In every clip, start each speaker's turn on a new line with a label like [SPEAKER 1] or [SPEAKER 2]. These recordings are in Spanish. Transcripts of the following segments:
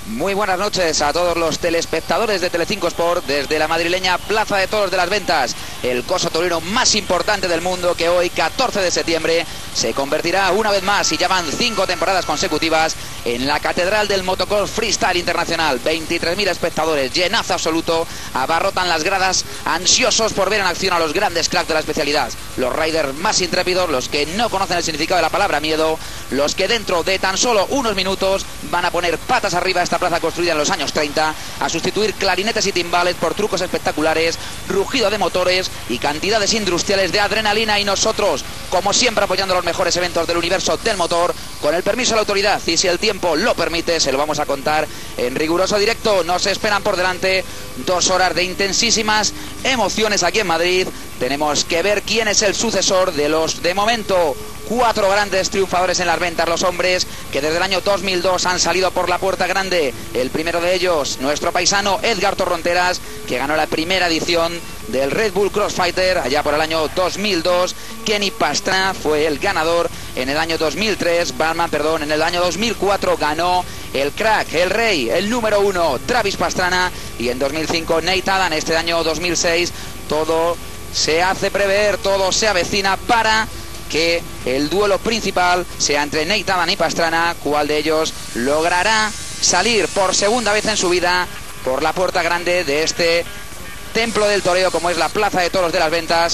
[SPEAKER 1] Muy buenas noches a todos los telespectadores de Telecinco Sport desde la madrileña Plaza de Toros de las Ventas, el coso taurino más importante del mundo, que hoy, 14 de septiembre, se convertirá una vez más, y ya van 5 temporadas consecutivas, en la catedral del motocross freestyle internacional. 23.000 espectadores, llenazo absoluto, abarrotan las gradas, ansiosos por ver en acción a los grandes cracks de la especialidad, los riders más intrépidos, los que no conocen el significado de la palabra miedo, los que dentro de tan solo unos minutos van a poner patas arriba a esta plaza construida en los años 30, a sustituir clarinetes y timbales por trucos espectaculares, rugido de motores y cantidades industriales de adrenalina, y nosotros, como siempre, apoyando los mejores eventos del universo del motor, con el permiso de la autoridad, y si el tiempo lo permite, se lo vamos a contar en riguroso directo. Nos esperan por delante 2 horas de intensísimas emociones aquí en Madrid. Tenemos que ver quién es el sucesor de los, de momento, 4 grandes triunfadores en las ventas, los hombres que desde el año 2002 han salido por la puerta grande. El primero de ellos, nuestro paisano Edgar Torronteras, que ganó la primera edición del Red Bull Crossfighter allá por el año 2002. Kenny Pastrana fue el ganador en el año 2003, en el año 2004 ganó el crack, el rey, el número 1, Travis Pastrana, y en 2005 Nate Adam. Este año 2006 todo se hace prever, todo se avecina para que el duelo principal sea entre Nate Adam y Pastrana. ¿Cuál de ellos logrará salir por segunda vez en su vida por la puerta grande de este templo del toreo como es la Plaza de Toros de las Ventas?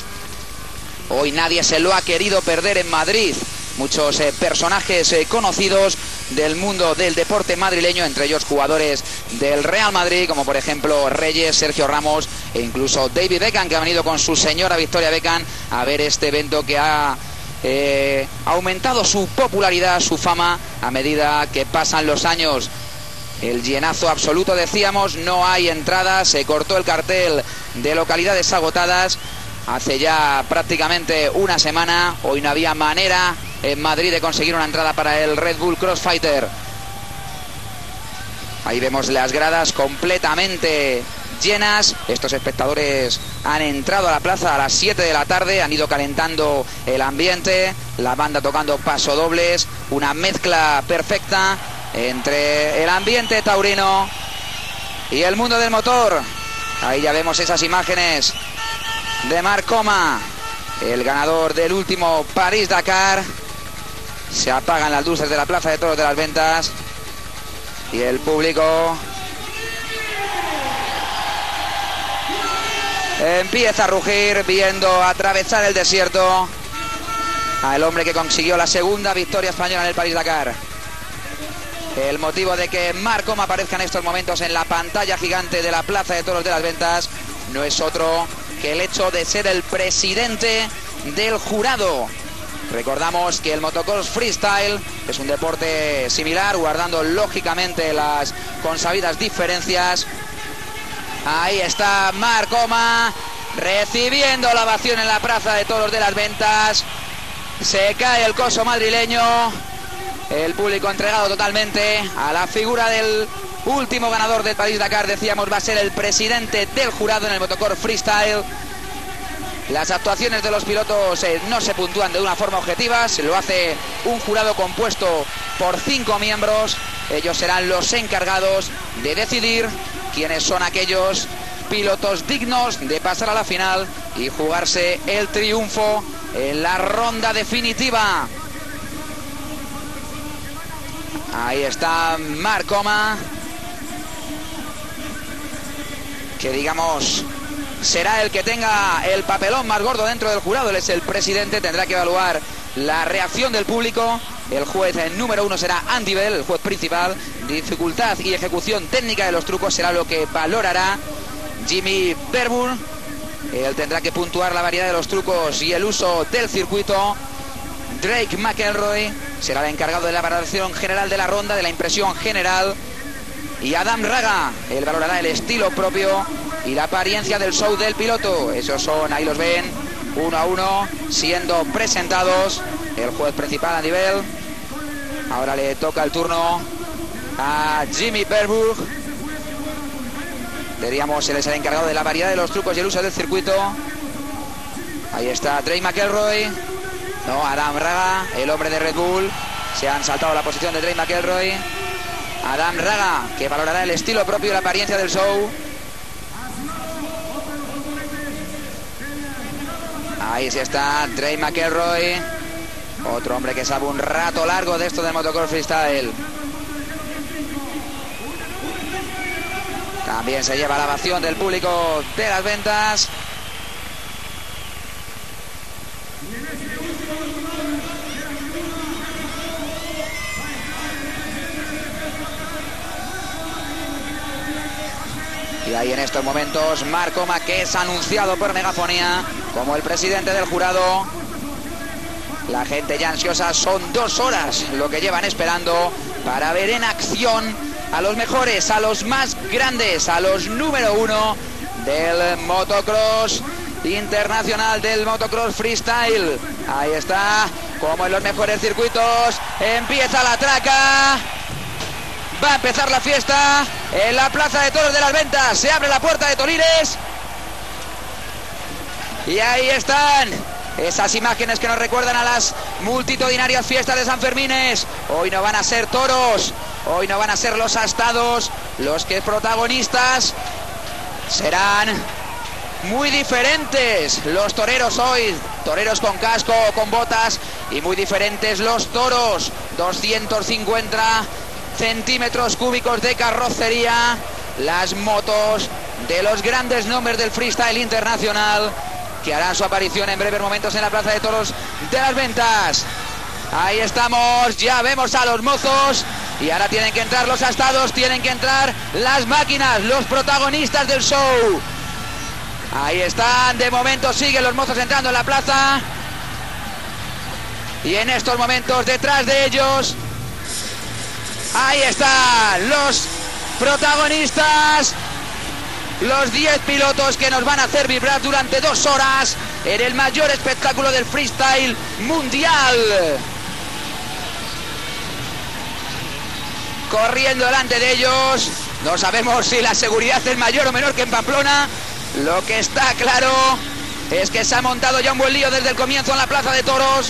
[SPEAKER 1] Hoy nadie se lo ha querido perder en Madrid. Muchos personajes conocidos del mundo del deporte madrileño, entre ellos jugadores del Real Madrid, como por ejemplo Reyes, Sergio Ramos e incluso David Beckham, que ha venido con su señora Victoria Beckham a ver este evento que ha aumentado su popularidad, su fama, a medida que pasan los años. El llenazo absoluto, decíamos, no hay entradas, se cortó el cartel de localidades agotadas hace ya prácticamente una semana. Hoy no había manera en Madrid de conseguir una entrada para el Red Bull Crossfighter. Ahí vemos las gradas completamente llenas. Estos espectadores han entrado a la plaza a las 7 de la tarde, han ido calentando el ambiente, la banda tocando pasodobles, una mezcla perfecta entre el ambiente taurino y el mundo del motor. Ahí ya vemos esas imágenes de Marc Coma, el ganador del último París-Dakar. Se apagan las luces de la Plaza de Toros de las Ventas y el público empieza a rugir viendo atravesar el desierto al hombre que consiguió la segunda victoria española en el París-Dakar. El motivo de que Marc Coma aparezca en estos momentos en la pantalla gigante de la Plaza de Toros de las Ventas no es otro que el hecho de ser el presidente del jurado. Recordamos que el motocross freestyle es un deporte similar, guardando lógicamente las consabidas diferencias. Ahí está Marc Coma recibiendo la ovación en la Plaza de Toros de las Ventas. Se cae el coso madrileño, el público entregado totalmente a la figura del último ganador del París-Dakar. Decíamos, va a ser el presidente del jurado en el motocross freestyle. Las actuaciones de los pilotos no se puntúan de una forma objetiva, se lo hace un jurado compuesto por 5 miembros. Ellos serán los encargados de decidir quiénes son aquellos pilotos dignos de pasar a la final y jugarse el triunfo en la ronda definitiva. Ahí está Marc Coma, que digamos será el que tenga el papelón más gordo dentro del jurado. Él es el presidente, tendrá que evaluar la reacción del público. El juez número 1 será Andy Bell, el juez principal. Dificultad y ejecución técnica de los trucos será lo que valorará Jimmy Verburn. Él tendrá que puntuar la variedad de los trucos y el uso del circuito. Drake McElroy será el encargado de la valoración general de la ronda, de la impresión general. Y Adam Raga, él valorará el estilo propio y la apariencia del show del piloto. Esos son, ahí los ven, 1 a 1, siendo presentados. El juez principal a nivel. Ahora le toca el turno a Jimmy Verburg. Diríamos, él es el encargado de la variedad de los trucos y el uso del circuito. Ahí está Drake McElroy. No, Adam Raga, el hombre de Red Bull. Se han saltado la posición de Drake McElroy. Adam Raga, que valorará el estilo propio y la apariencia del show. Ahí sí está Trey McElroy, otro hombre que sabe un rato largo de esto del motocross freestyle. También se lleva la ovación del público de Las Ventas. Y ahí en estos momentos Marc Coma, que es anunciado por megafonía como el presidente del jurado. La gente ya ansiosa, son 2 horas lo que llevan esperando para ver en acción a los mejores, a los más grandes, a los número 1 del motocross internacional, del motocross freestyle. Ahí está, como en los mejores circuitos, empieza la traca. Va a empezar la fiesta en la Plaza de Toros de Las Ventas. Se abre la puerta de Toriles. Y ahí están esas imágenes que nos recuerdan a las multitudinarias fiestas de San Fermines. Hoy no van a ser toros, hoy no van a ser los astados los que protagonistas. Serán muy diferentes los toreros hoy, toreros con casco, con botas, y muy diferentes los toros. 250 centímetros cúbicos de carrocería, las motos de los grandes nombres del freestyle internacional, que harán su aparición en breves momentos en la Plaza de Toros de Las Ventas. Ahí estamos, ya vemos a los mozos, y ahora tienen que entrar los astados, tienen que entrar las máquinas, los protagonistas del show. Ahí están, de momento siguen los mozos entrando en la plaza, y en estos momentos detrás de ellos, ahí están los protagonistas, los 10 pilotos que nos van a hacer vibrar durante 2 horas en el mayor espectáculo del freestyle mundial. Corriendo delante de ellos, no sabemos si la seguridad es mayor o menor que en Pamplona. Lo que está claro es que se ha montado ya un buen lío desde el comienzo en la Plaza de Toros.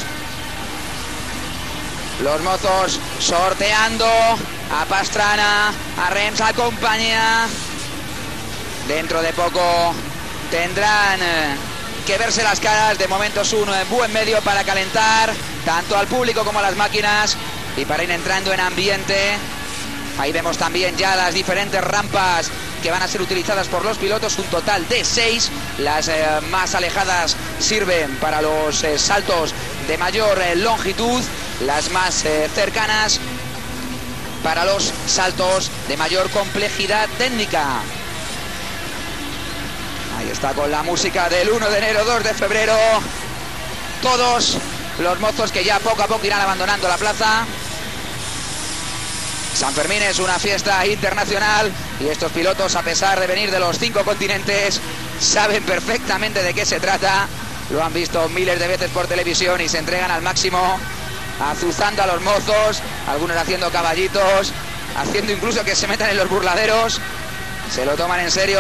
[SPEAKER 1] Los mozos sorteando a Pastrana, a Rems, a compañía. Dentro de poco tendrán que verse las caras. De momento es un buen medio para calentar tanto al público como a las máquinas y para ir entrando en ambiente. Ahí vemos también ya las diferentes rampas que van a ser utilizadas por los pilotos, un total de 6. Las más alejadas sirven para los saltos de mayor longitud, las más cercanas para los saltos de mayor complejidad técnica. Ahí está con la música del 1 de enero, 2 de febrero. Todos los mozos que ya poco a poco irán abandonando la plaza. San Fermín es una fiesta internacional y estos pilotos, a pesar de venir de los 5 continentes, saben perfectamente de qué se trata. Lo han visto miles de veces por televisión y se entregan al máximo, azuzando a los mozos, algunos haciendo caballitos, haciendo incluso que se metan en los burladeros. Se lo toman en serio.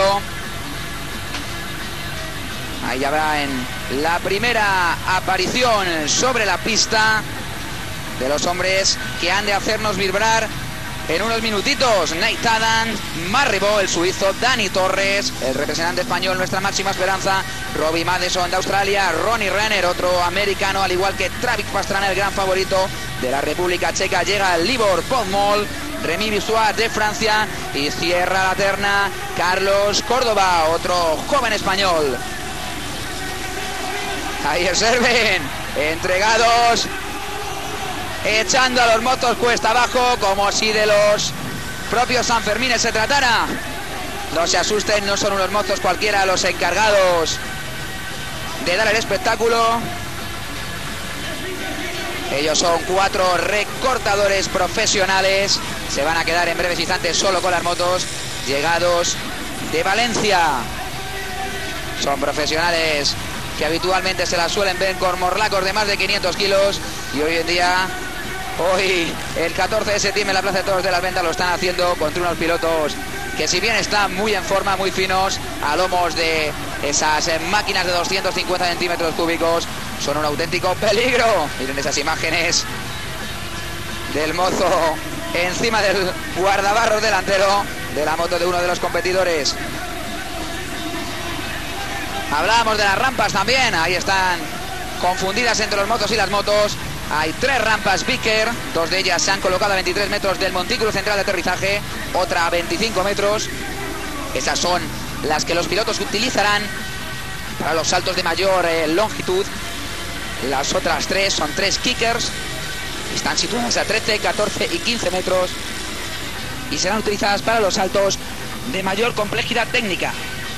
[SPEAKER 1] Ahí ya va en la primera aparición sobre la pista de los hombres que han de hacernos vibrar en unos minutitos. Nate Adam, Marribó, el suizo, Dani Torres, el representante español, nuestra máxima esperanza, Robbie Madison de Australia, Ronnie Renner, otro americano, al igual que Travis Pastrana, el gran favorito de la República Checa. Llega Libor Podmol, Remy Bissois de Francia, y cierra la terna Carlos Córdoba, otro joven español. Ahí observen, entregados, echando a los mozos cuesta abajo, como si de los propios Sanfermines se tratara. No se asusten, no son unos mozos cualquiera los encargados de dar el espectáculo. Ellos son 4 recortadores profesionales. Se van a quedar en breves instantes solo con las motos, llegados de Valencia. Son profesionales que habitualmente se las suelen ver con morlacos de más de 500 kilos, y hoy en día, hoy el 14 de septiembre en la Plaza de Toros de Las Ventas, lo están haciendo contra unos pilotos que, si bien están muy en forma, muy finos, a lomos de esas máquinas de 250 centímetros cúbicos, son un auténtico peligro. Miren esas imágenes del mozo encima del guardabarros delantero de la moto de uno de los competidores. Hablábamos de las rampas también, ahí están confundidas entre los motos y las motos. Hay 3 rampas Vickers, 2 de ellas se han colocado a 23 metros del montículo central de aterrizaje, otra a 25 metros. Esas son las que los pilotos utilizarán para los saltos de mayor longitud. Las otras 3 son 3 kickers, están situadas a 13, 14 y 15 metros y serán utilizadas para los saltos de mayor complejidad técnica.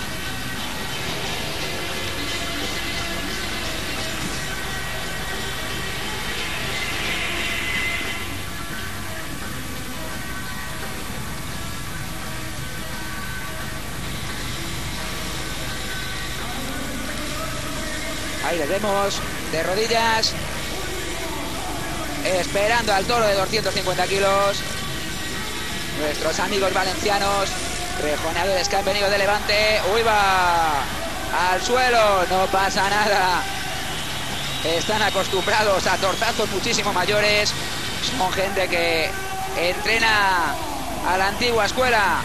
[SPEAKER 1] Ahí les vemos de rodillas, esperando al toro de 250 kilos. Nuestros amigos valencianos, rejoneadores que han venido de Levante. ¡Uy, va! Al suelo, no pasa nada. Están acostumbrados a tortazos muchísimo mayores. Son gente que entrena a la antigua escuela.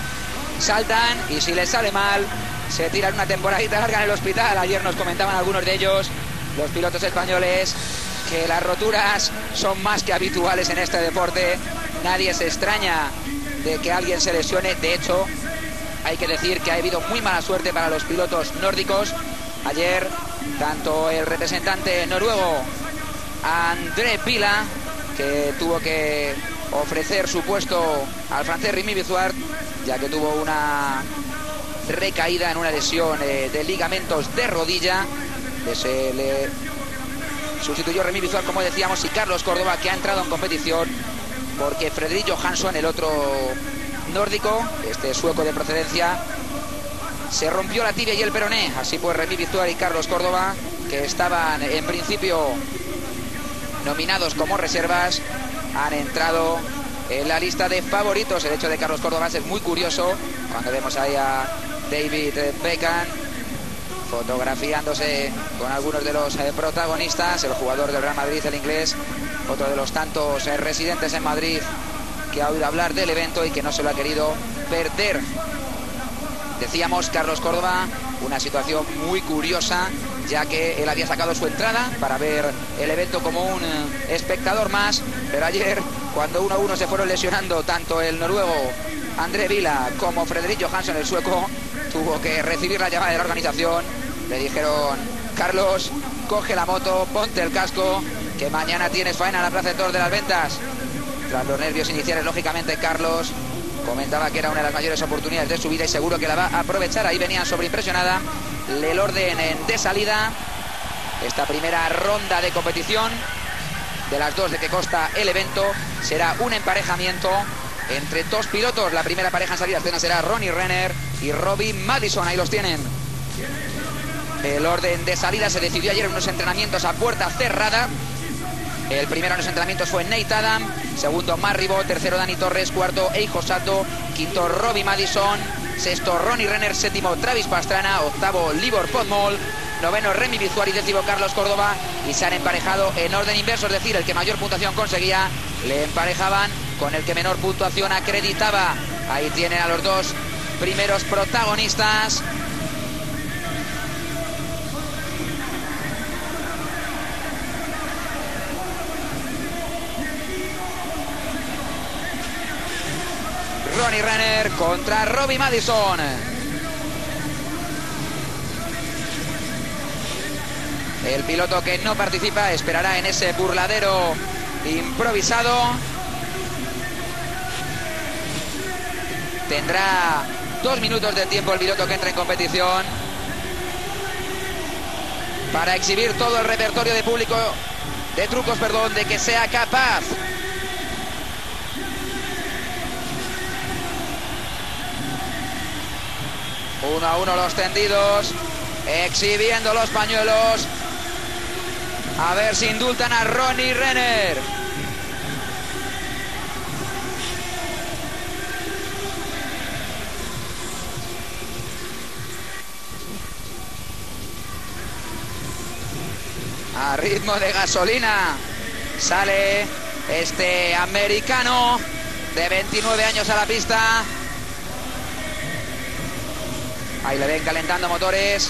[SPEAKER 1] Saltan y si les sale mal, se tiran una temporadita larga en el hospital. Ayer nos comentaban algunos de ellos, los pilotos españoles, que las roturas son más que habituales en este deporte. Nadie se extraña de que alguien se lesione. De hecho, hay que decir que ha habido muy mala suerte para los pilotos nórdicos. Ayer, tanto el representante noruego André Vila, que tuvo que ofrecer su puesto al francés Rémi Bizouart, ya que tuvo una recaída en una lesión de ligamentos de rodilla. Se le sustituyó Rémi Bizouart, como decíamos, y Carlos Córdoba, que ha entrado en competición porque Fredrik Johansson, el otro nórdico, este sueco de procedencia, se rompió la tibia y el peroné. Así pues, Rémi Bizouart y Carlos Córdoba, que estaban en principio nominados como reservas, han entrado en la lista de favoritos. El hecho de Carlos Córdoba es muy curioso cuando vemos ahí a David Beckham fotografiándose con algunos de los protagonistas. El jugador del Real Madrid, el inglés, otro de los tantos residentes en Madrid que ha oído hablar del evento y que no se lo ha querido perder. Decíamos, Carlos Córdoba, una situación muy curiosa, ya que él había sacado su entrada para ver el evento como un espectador más, pero ayer, cuando uno a uno se fueron lesionando tanto el noruego André Vila como Fredrik Johansson, el sueco, tuvo que recibir la llamada de la organización. Le dijeron: Carlos, coge la moto, ponte el casco, que mañana tienes faena en la Plaza de Toros de las Ventas. Tras los nervios iniciales, lógicamente, Carlos comentaba que era una de las mayores oportunidades de su vida y seguro que la va a aprovechar. Ahí venía sobreimpresionada el orden de salida. Esta primera ronda de competición, de las 2 de que consta el evento, será un emparejamiento entre 2 pilotos. La primera pareja en salida a escena será Ronnie Renner y Robbie Madison. Ahí los tienen. El orden de salida se decidió ayer en unos entrenamientos a puerta cerrada. El primero en los entrenamientos fue Nate Adam, segundo Mark Ribot, tercero Dani Torres, cuarto Eijo Sato, quinto Robbie Madison, sexto Ronnie Renner, séptimo Travis Pastrana, octavo Libor Podmol, noveno Rémi Bizouart y décimo Carlos Córdoba. Y se han emparejado en orden inverso, es decir, el que mayor puntuación conseguía le emparejaban con el que menor puntuación acreditaba. Ahí tienen a los 2 primeros protagonistas. Ronnie Renner contra Robbie Madison. El piloto que no participa esperará en ese burladero improvisado. Tendrá 2 minutos de tiempo el piloto que entra en competición para exhibir todo el repertorio de público, de trucos, perdón, de que sea capaz. Uno a uno los tendidos, exhibiendo los pañuelos. A ver si indultan a Ronnie Renner. A ritmo de gasolina sale este americano de 29 años a la pista. Ahí le ven calentando motores.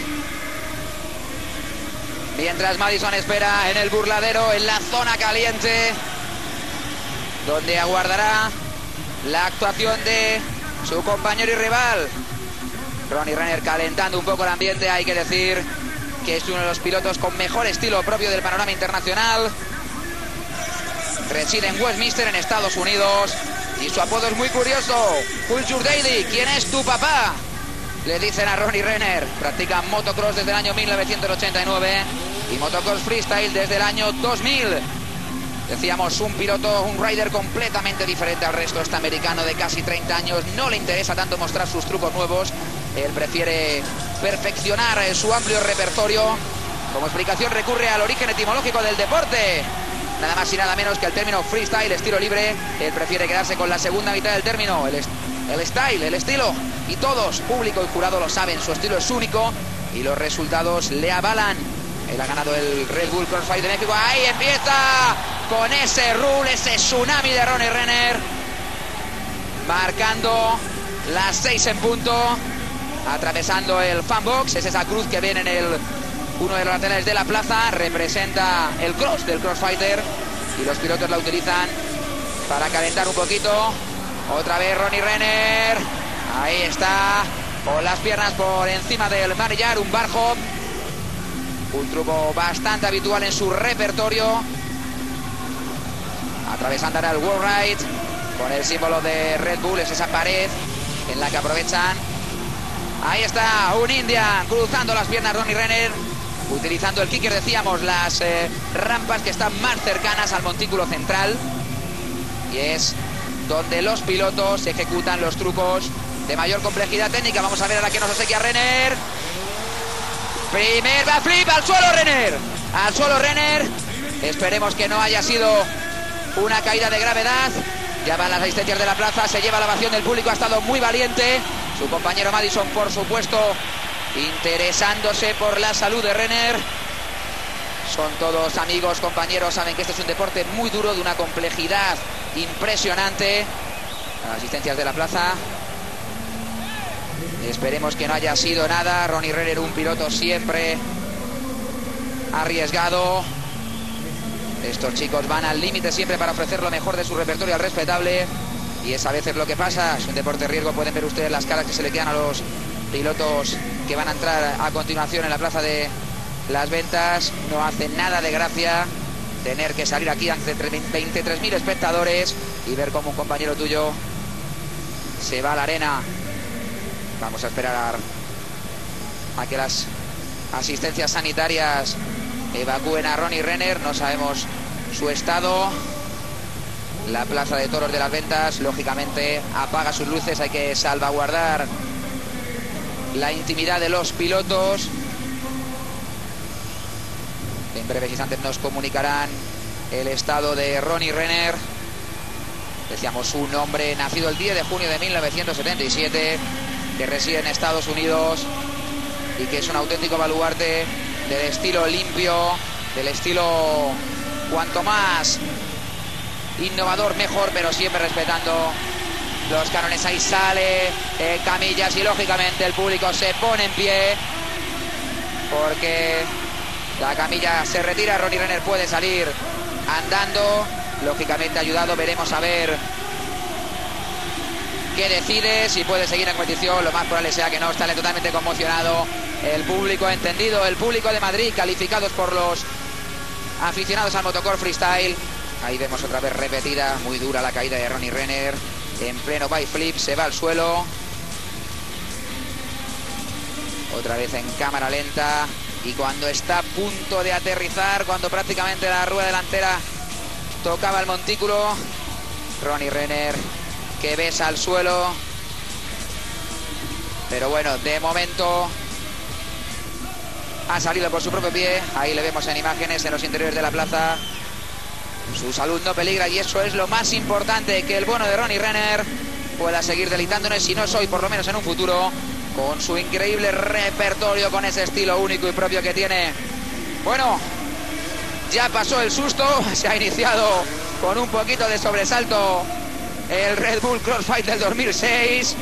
[SPEAKER 1] Mientras Madison espera en el burladero, en la zona caliente, donde aguardará la actuación de su compañero y rival. Ronnie Renner calentando un poco el ambiente. Hay que decir que es uno de los pilotos con mejor estilo propio del panorama internacional. Reside en Westminster, en Estados Unidos, y su apodo es muy curioso: Who's your daddy? ¿Quién es tu papá?, le dicen a Ronnie Renner. Practica motocross desde el año 1989 y motocross freestyle desde el año 2000. Decíamos, un piloto, un rider completamente diferente al resto. Este americano de casi 30 años no le interesa tanto mostrar sus trucos nuevos. Él prefiere perfeccionar su amplio repertorio. Como explicación recurre al origen etimológico del deporte, nada más y nada menos que el término freestyle, estilo libre. Él prefiere quedarse con la segunda mitad del término, el style, el estilo. Y todos, público y jurado, lo saben. Su estilo es único y los resultados le avalan. Él ha ganado el Red Bull Crossfire de México. Ahí empieza con ese rule, ese tsunami de Ronnie Renner, marcando las 6 en punto, atravesando el fan box. Es esa cruz que ven en uno de los laterales de la plaza. Representa el cross del Crossfighter y los pilotos la utilizan para calentar un poquito. Otra vez Ronnie Renner. Ahí está, con las piernas por encima del manillar, un bar hop. Un truco bastante habitual en su repertorio. Atravesando ahora el wall ride con el símbolo de Red Bull. Es esa pared en la que aprovechan. Ahí está, un Indian cruzando las piernas Ronnie Renner, utilizando el kicker, decíamos, las rampas que están más cercanas al montículo central. Y es donde los pilotos ejecutan los trucos de mayor complejidad técnica. Vamos a ver ahora que nos obsequia Renner. Primer backflip al suelo Renner. Al suelo Renner. Esperemos que no haya sido una caída de gravedad. Ya van las asistencias de la plaza. Se lleva la ovación del público. Ha estado muy valiente. Su compañero Madison, por supuesto, interesándose por la salud de Renner. Son todos amigos, compañeros. Saben que este es un deporte muy duro, de una complejidad impresionante. Las asistencias de la plaza. Esperemos que no haya sido nada. Ronnie Renner, un piloto siempre arriesgado. Estos chicos van al límite siempre para ofrecer lo mejor de su repertorio al respetable. Y es a veces lo que pasa. Es un deporte de riesgo. Pueden ver ustedes las caras que se le quedan a los pilotos que van a entrar a continuación en la plaza de Las Ventas. No hace nada de gracia tener que salir aquí ante 23.000 espectadores y ver cómo un compañero tuyo se va a la arena. Vamos a esperar a que las asistencias sanitarias evacúen a Ronnie Renner. No sabemos su estado. La plaza de toros de Las Ventas, lógicamente, apaga sus luces. Hay que salvaguardar la intimidad de los pilotos. En breves instantes nos comunicarán el estado de Ronnie Renner. Decíamos, un hombre nacido el 10 de junio de 1977, que reside en Estados Unidos y que es un auténtico baluarte del estilo limpio, del estilo cuanto más innovador mejor, pero siempre respetando los cánones. Ahí sale Camillas y lógicamente el público se pone en pie porque la camilla se retira. Ronnie Renner puede salir andando, lógicamente ayudado. Veremos a ver qué decide, si puede seguir en competición. Lo más probable sea que no. Está totalmente conmocionado el público entendido, el público de Madrid, calificados por los aficionados al motocross freestyle. Ahí vemos otra vez repetida, muy dura la caída de Ronnie Renner. En pleno backflip se va al suelo. Otra vez en cámara lenta. Y cuando está a punto de aterrizar, cuando prácticamente la rueda delantera tocaba el montículo, Ronnie Renner que besa al suelo. Pero bueno, de momento ha salido por su propio pie. Ahí le vemos en imágenes en los interiores de la plaza. Su salud no peligra y eso es lo más importante, que el bueno de Ronnie Renner pueda seguir deleitándonos, si no es hoy, por lo menos en un futuro, con su increíble repertorio, con ese estilo único y propio que tiene. Bueno, ya pasó el susto, se ha iniciado con un poquito de sobresalto el Red Bull Crossfight del 2006.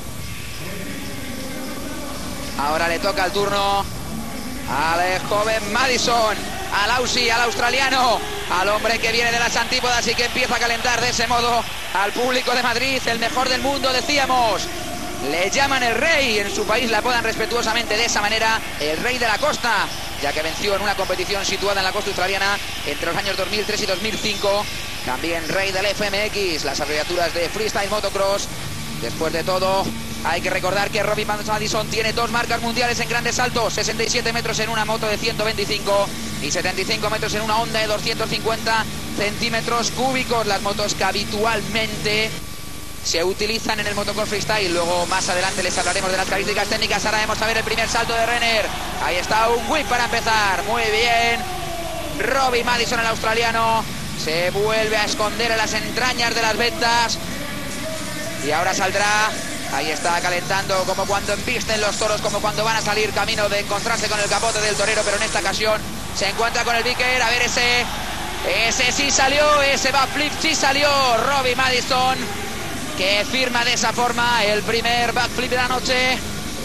[SPEAKER 1] Ahora le toca el turno al joven Madison, al Aussie, al australiano, al hombre que viene de las antípodas y que empieza a calentar de ese modo al público de Madrid, el mejor del mundo, decíamos. Le llaman el rey, en su país le apodan respetuosamente de esa manera, el rey de la costa, ya que venció en una competición situada en la costa australiana entre los años 2003 y 2005. También rey del FMX, las abreviaturas de Freestyle Motocross. Después de todo, hay que recordar que Robbie Madison tiene 2 marcas mundiales en grandes saltos, 67 metros en una moto de 125 y 75 metros en una Honda de 250 centímetros cúbicos, las motos que habitualmente se utilizan en el motocross freestyle. Luego más adelante les hablaremos de las características técnicas. Ahora vamos a ver el primer salto de Renner. Ahí está un whip para empezar, muy bien. Robbie Madison, el australiano, se vuelve a esconder en las entrañas de las ventas y ahora saldrá. Ahí está calentando como cuando embisten los toros, como cuando van a salir camino de encontrarse con el capote del torero, pero en esta ocasión se encuentra con el Vicker. A ver, ese sí salió, ese backflip sí salió. Robbie Madison, que firma de esa forma el primer backflip de la noche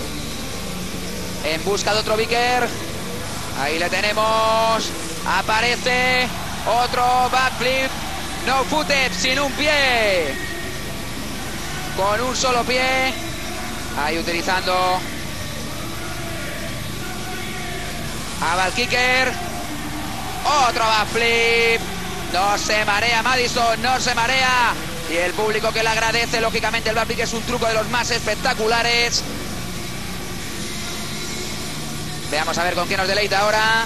[SPEAKER 1] en busca de otro Vicker. Ahí le tenemos, aparece otro backflip, no footed, sin un pie, con un solo pie, ahí utilizando a Valkicker. Otro backflip, no se marea Madison, no se marea, y el público que le agradece. Lógicamente el backflip es un truco de los más espectaculares. Veamos a ver con qué nos deleita ahora.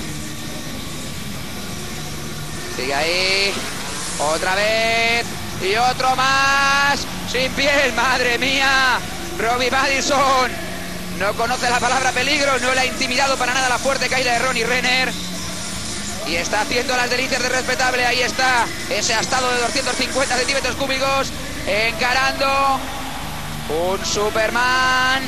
[SPEAKER 1] Sigue ahí, otra vez y otro más, sin piel, madre mía. Robbie Madison no conoce la palabra peligro, no le ha intimidado para nada la fuerte caída de Ronnie Renner y está haciendo las delicias de respetable. Ahí está ese astado de 250 centímetros cúbicos, encarando un Superman.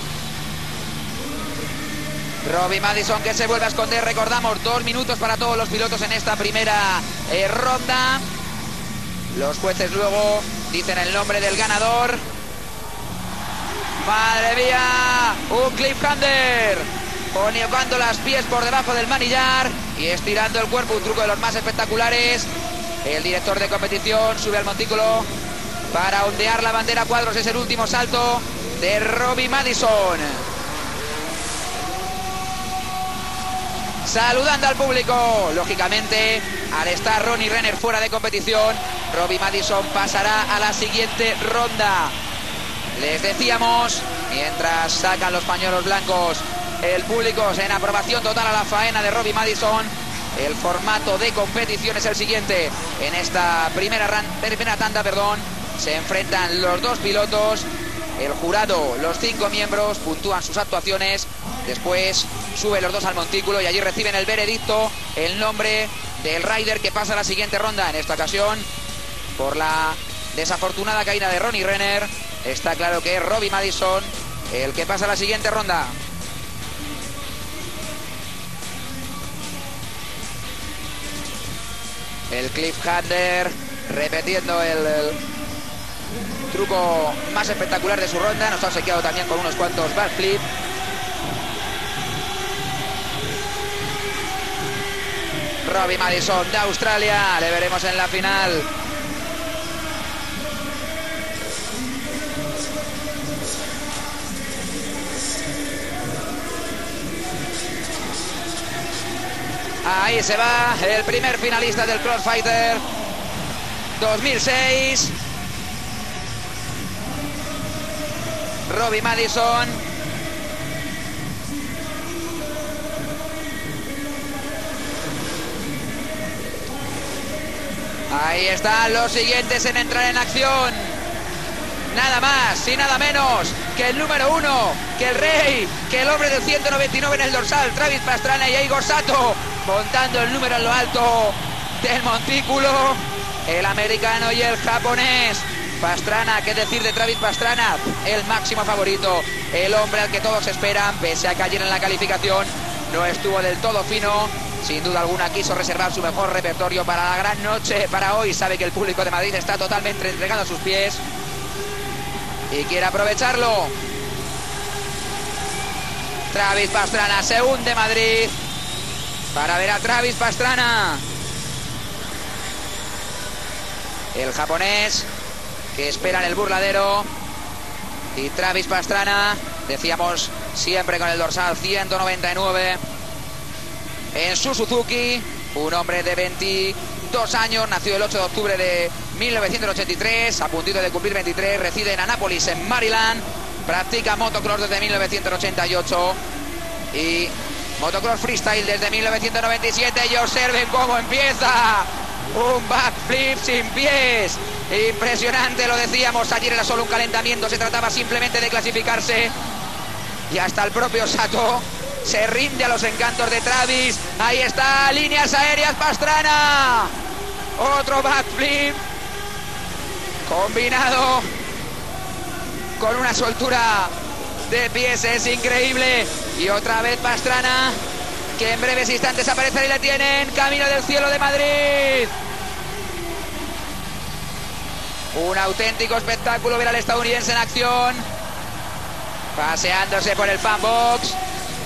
[SPEAKER 1] Robbie Madison, que se vuelve a esconder. Recordamos, 2 minutos para todos los pilotos en esta primera ronda. Los jueces luego dicen el nombre del ganador. ¡Madre mía! Un cliffhanger, poniendo las pies por debajo del manillar y estirando el cuerpo, un truco de los más espectaculares. El director de competición sube al montículo para ondear la bandera a cuadros. Es el último salto de Robbie Madison, saludando al público. Lógicamente, al estar Ronnie Renner fuera de competición, Robbie Madison pasará a la siguiente ronda. Les decíamos, mientras sacan los pañuelos blancos el público en aprobación total a la faena de Robbie Madison, el formato de competición es el siguiente. En esta primera tanda, se enfrentan los 2 pilotos. El jurado, los 5 miembros, puntúan sus actuaciones. Después suben los 2 al montículo y allí reciben el veredicto, el nombre del rider que pasa a la siguiente ronda. En esta ocasión, por la desafortunada caída de Ronnie Renner, está claro que es Robbie Madison el que pasa a la siguiente ronda. El cliffhanger, repitiendo el truco más espectacular de su ronda. Nos ha obsequiado también con unos cuantos backflip. Robbie Madison de Australia, le veremos en la final. Ahí se va el primer finalista del Crossfighter 2006, Robbie Madison. Ahí están los siguientes en entrar en acción. Nada más y nada menos que el número 1, que el rey, que el hombre del 199 en el dorsal, Travis Pastrana, y Igor Sato montando el número en lo alto del montículo. El americano y el japonés. Pastrana, qué decir de Travis Pastrana, el máximo favorito, el hombre al que todos esperan, pese a que ayer en la calificación no estuvo del todo fino. Sin duda alguna quiso reservar su mejor repertorio para la gran noche, para hoy. Sabe que el público de Madrid está totalmente entregado a sus pies y quiere aprovecharlo. Travis Pastrana, se hunde Madrid para ver a Travis Pastrana. El japonés que espera en el burladero. Y Travis Pastrana, decíamos, siempre con el dorsal 199 en su Suzuki. Un hombre de 22 años, nació el 8 de octubre de 1983, a puntito de cumplir 23, reside en Annapolis, en Maryland. Practica motocross desde 1988 y motocross freestyle desde 1997. Y observen cómo empieza. Un backflip sin pies. Impresionante, lo decíamos, ayer era solo un calentamiento, se trataba simplemente de clasificarse. Y hasta el propio Sato se rinde a los encantos de Travis. Ahí está, líneas aéreas Pastrana. Otro backflip combinado con una soltura de pies, es increíble. Y otra vez Pastrana, que en breves instantes aparecerá y le tienen camino del cielo de Madrid. Un auténtico espectáculo ver al estadounidense en acción, paseándose por el fan box.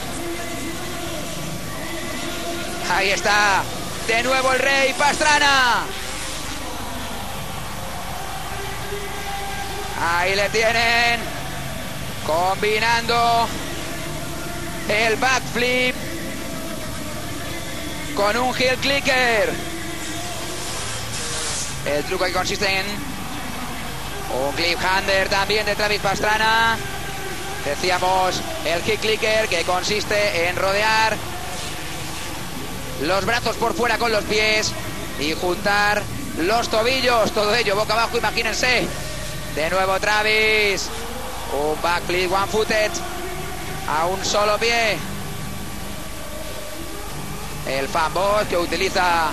[SPEAKER 1] Ahí está, de nuevo el rey Pastrana. Ahí le tienen, combinando el backflip con un heel clicker. El truco que consiste en un cliffhanger también de Travis Pastrana. Decíamos, el heel clicker, que consiste en rodear los brazos por fuera con los pies y juntar los tobillos, todo ello boca abajo, imagínense. De nuevo Travis, un backflip one footed a un solo pie. El fanboy que utiliza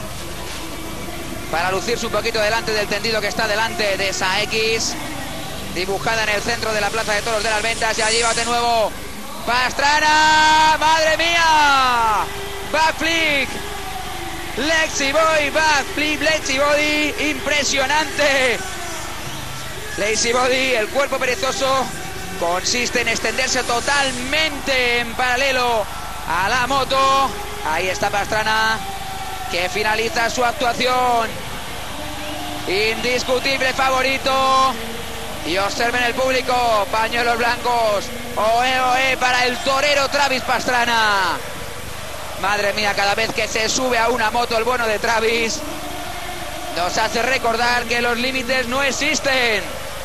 [SPEAKER 1] para lucirse un poquito delante del tendido que está delante de esa X dibujada en el centro de la Plaza de Toros de las Ventas. Y allí va de nuevo Pastrana. ¡Madre mía! Backflip Lazy Boy, backflip Lazy Body, impresionante. Lazy Body, el cuerpo perezoso, consiste en extenderse totalmente en paralelo a la moto. Ahí está Pastrana, que finaliza su actuación. Indiscutible favorito. Y observen el público, pañuelos blancos. Oe, oe para el torero Travis Pastrana. Madre mía, cada vez que se sube a una moto el bueno de Travis nos hace recordar que los límites no existen.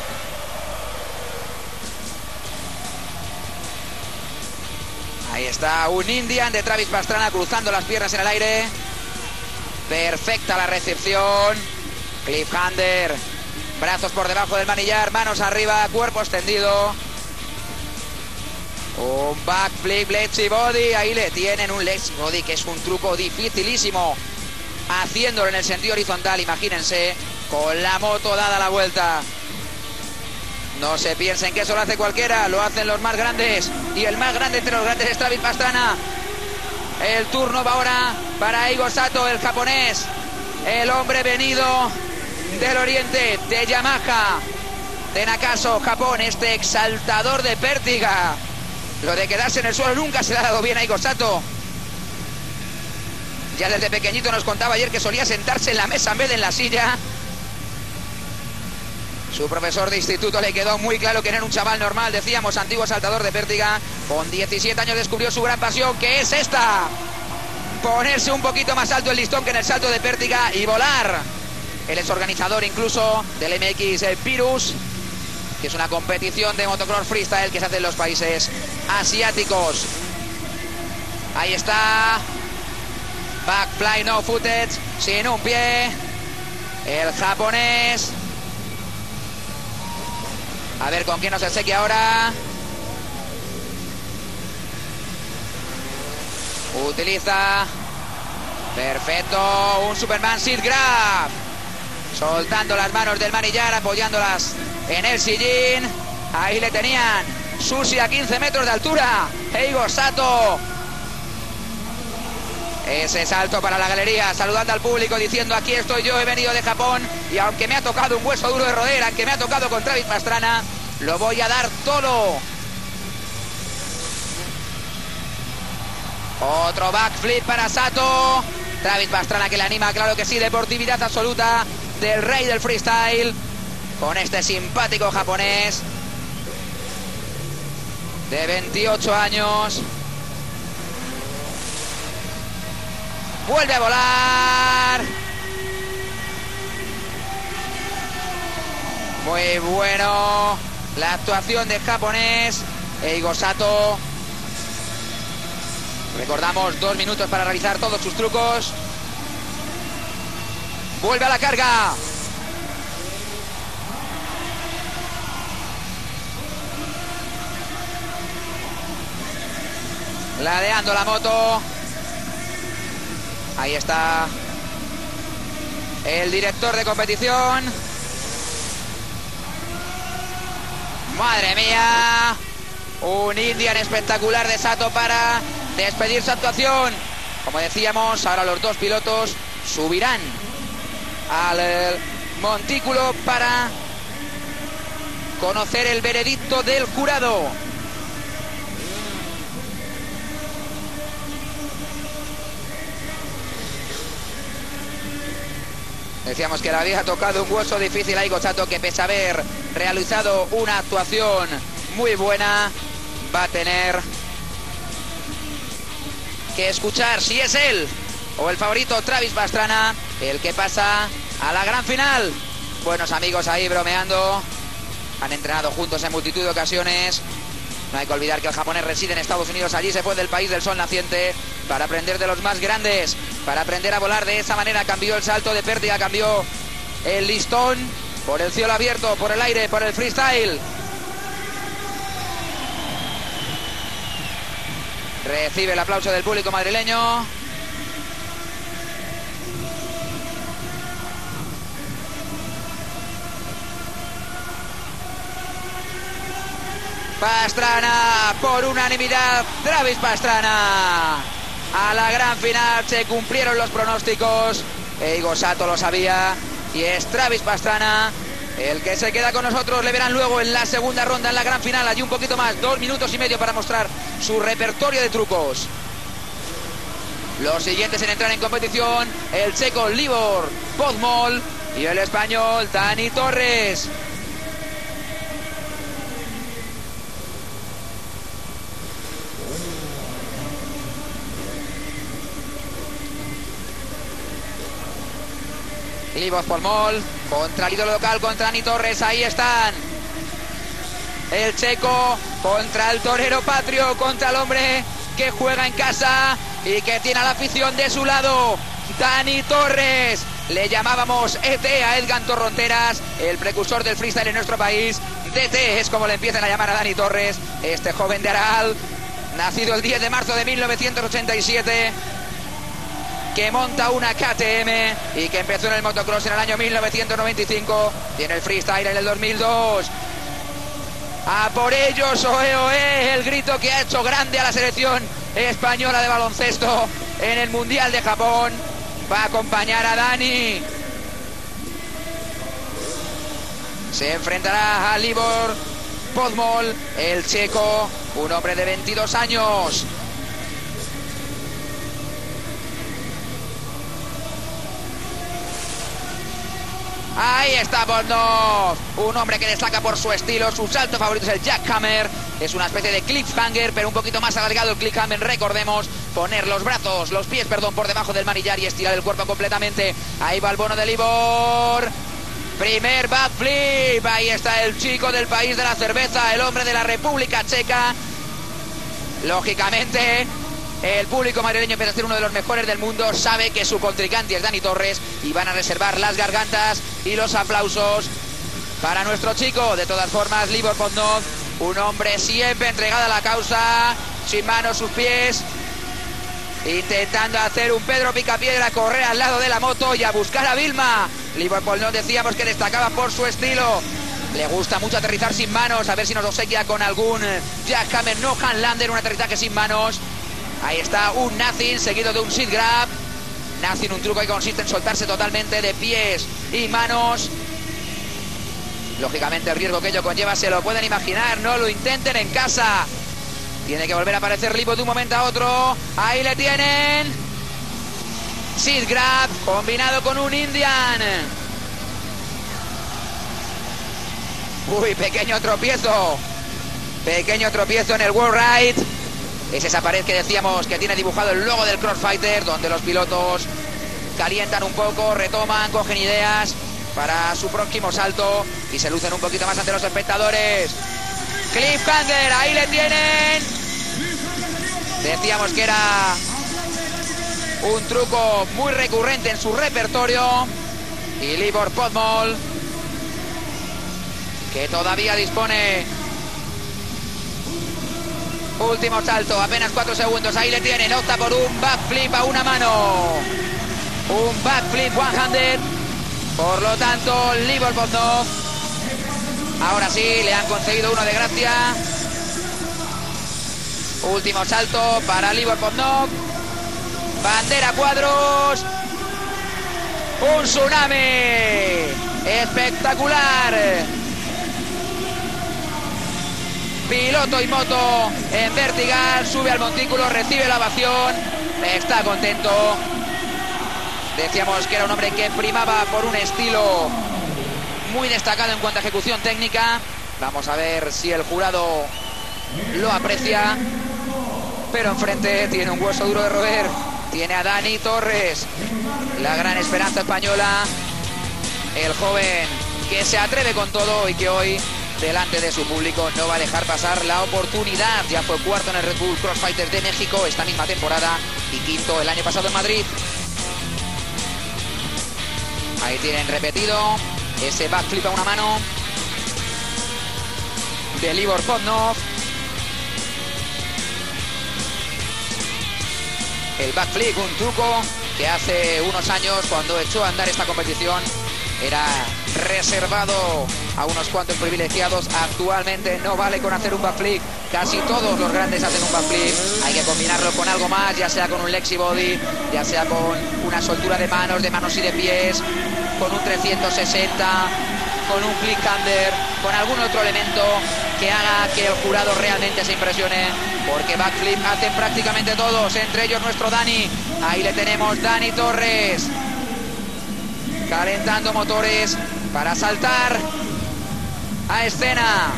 [SPEAKER 1] Ahí está un Indian de Travis Pastrana cruzando las piernas en el aire. Perfecta la recepción. Cliffhanger. Brazos por debajo del manillar, manos arriba, cuerpo extendido. Un backflip Lazy Body. Ahí le tienen un Lazy Body, que es un truco dificilísimo. Haciéndolo en el sentido horizontal, imagínense, con la moto dada la vuelta. No se piensen que eso lo hace cualquiera, lo hacen los más grandes. Y el más grande entre los grandes es Travis Pastrana. El turno va ahora para Eigo Sato, el japonés. El hombre venido del oriente, de Yamaha, de Nakaso, Japón. Este exaltador de pértiga. Lo de quedarse en el suelo nunca se le ha dado bien a Eigo Sato. Ya desde pequeñito nos contaba ayer que solía sentarse en la mesa en vez de en la silla. Su profesor de instituto le quedó muy claro que no era un chaval normal, decíamos, antiguo saltador de pértiga. Con 17 años descubrió su gran pasión, que es esta: ponerse un poquito más alto el listón que en el salto de pértiga y volar. Él es organizador incluso del MX Virus, que es una competición de motocross freestyle que se hace en los países asiáticos. Ahí está. Backfly no footage, sin un pie. El japonés. A ver con quién nos obsequia ahora. Utiliza. Perfecto. Un Superman Seat Grab. Soltando las manos del manillar, apoyándolas en el sillín. Ahí le tenían. Sushi a 15 metros de altura. Eigo Sato. Ese salto para la galería, saludando al público, diciendo aquí estoy yo, he venido de Japón y aunque me ha tocado un hueso duro de roer, aunque me ha tocado con Travis Pastrana, lo voy a dar todo. Otro backflip para Sato. Travis Pastrana que le anima, claro que sí, deportividad absoluta del rey del freestyle con este simpático japonés de 28 años. Vuelve a volar. Muy bueno la actuación del japonés Eigo Sato. Recordamos 2 minutos para realizar todos sus trucos. Vuelve a la carga. Ladeando la moto. Ahí está el director de competición. Madre mía. Un Indian espectacular de Sato para despedir su actuación. Como decíamos, ahora los dos pilotos subirán al montículo para conocer el veredicto del jurado. Decíamos que le había tocado un hueso difícil a Eigo Sato, que pese a haber realizado una actuación muy buena, va a tener que escuchar si es él o el favorito Travis Pastrana el que pasa a la gran final. Buenos amigos ahí bromeando, han entrenado juntos en multitud de ocasiones. No hay que olvidar que el japonés reside en Estados Unidos, allí se fue del país del sol naciente para aprender de los más grandes, para aprender a volar de esa manera. Cambió el salto de pértiga, cambió el listón por el cielo abierto, por el aire, por el freestyle. Recibe el aplauso del público madrileño. Pastrana, por unanimidad, Travis Pastrana. A la gran final se cumplieron los pronósticos. Eigo Sato lo sabía y es Travis Pastrana el que se queda con nosotros. Le verán luego en la segunda ronda, en la gran final, allí un poquito más, 2 minutos y medio para mostrar su repertorio de trucos. Los siguientes en entrar en competición, el checo Libor Podmol y el español Dani Torres. Libor Podmol contra el ídolo local, contra Dani Torres, ahí están. El checo contra el torero patrio, contra el hombre que juega en casa y que tiene a la afición de su lado. Dani Torres, le llamábamos ET a Edgar Torronteras, el precursor del freestyle en nuestro país. DT es como le empiezan a llamar a Dani Torres, este joven de Aral, nacido el 10 de marzo de 1987, que monta una KTM y que empezó en el motocross en el año 1995, tiene el freestyle en el 2002. ¡A por ellos, oe, oe! El grito que ha hecho grande a la selección española de baloncesto en el Mundial de Japón. Va a acompañar a Dani. Se enfrentará a Libor Podmol, el checo, un hombre de 22 años. Ahí está Podmol, un hombre que destaca por su estilo. Su salto favorito es el jackhammer. Es una especie de cliffhanger, pero un poquito más alargado el cliffhanger. Recordemos, poner los pies, por debajo del manillar y estirar el cuerpo completamente. Ahí va el bono de Libor. Primer backflip. Ahí está el chico del país de la cerveza, el hombre de la República Checa. Lógicamente, el público madrileño empieza a ser uno de los mejores del mundo. Sabe que su contrincante es Dani Torres y van a reservar las gargantas y los aplausos para nuestro chico. De todas formas, Libor Podmol, un hombre siempre entregado a la causa, sin manos sus pies, intentando hacer un Pedro Picapiedra, correr al lado de la moto y a buscar a Vilma. Libor Podmol, decíamos que destacaba por su estilo. Le gusta mucho aterrizar sin manos, a ver si nos obsequia con algún jackhammer no handlander, un aterrizaje sin manos. Ahí está un nothing seguido de un sit grab. Nothing, un truco que consiste en soltarse totalmente de pies y manos. Lógicamente el riesgo que ello conlleva se lo pueden imaginar. No lo intenten en casa. Tiene que volver a aparecer Lipo de un momento a otro. Ahí le tienen. Sit grab combinado con un Indian. Uy, pequeño tropiezo. Pequeño tropiezo en el World Ride. Es esa pared que decíamos que tiene dibujado el logo del Crossfighter, donde los pilotos calientan un poco, retoman, cogen ideas para su próximo salto y se lucen un poquito más ante los espectadores. Cliffhanger, ahí le tienen. Decíamos que era un truco muy recurrente en su repertorio. Y Libor Podmol, que todavía dispone. Último salto, apenas 4 segundos. Ahí le tienen, opta por un backflip a una mano. Un backflip one-handed. Por lo tanto, Libor Podmol, ahora sí, le han concedido uno de gracia. Último salto para Libor Podmol. Bandera cuadros. Un tsunami. Espectacular. Piloto y moto en vertical. Sube al montículo, recibe la ovación. Está contento. Decíamos que era un hombre que primaba por un estilo muy destacado en cuanto a ejecución técnica. Vamos a ver si el jurado lo aprecia. Pero enfrente tiene un hueso duro de roer. Tiene a Dani Torres, la gran esperanza española. El joven que se atreve con todo y que hoy, delante de su público, no va a dejar pasar la oportunidad. Ya fue cuarto en el Red Bull Crossfighters de México esta misma temporada y quinto el año pasado en Madrid. Ahí tienen repetido ese backflip a una mano de Libor Podmol. El backflip, un truco que hace unos años, cuando echó a andar esta competición, era reservado a unos cuantos privilegiados. Actualmente no vale con hacer un backflip. Casi todos los grandes hacen un backflip. Hay que combinarlo con algo más, ya sea con un Lexi Body, ya sea con una soltura de manos y de pies, con un 360, con un click under, con algún otro elemento que haga que el jurado realmente se impresione, porque backflip hacen prácticamente todos, entre ellos nuestro Dani. Ahí le tenemos, Dani Torres, calentando motores para saltar a escena.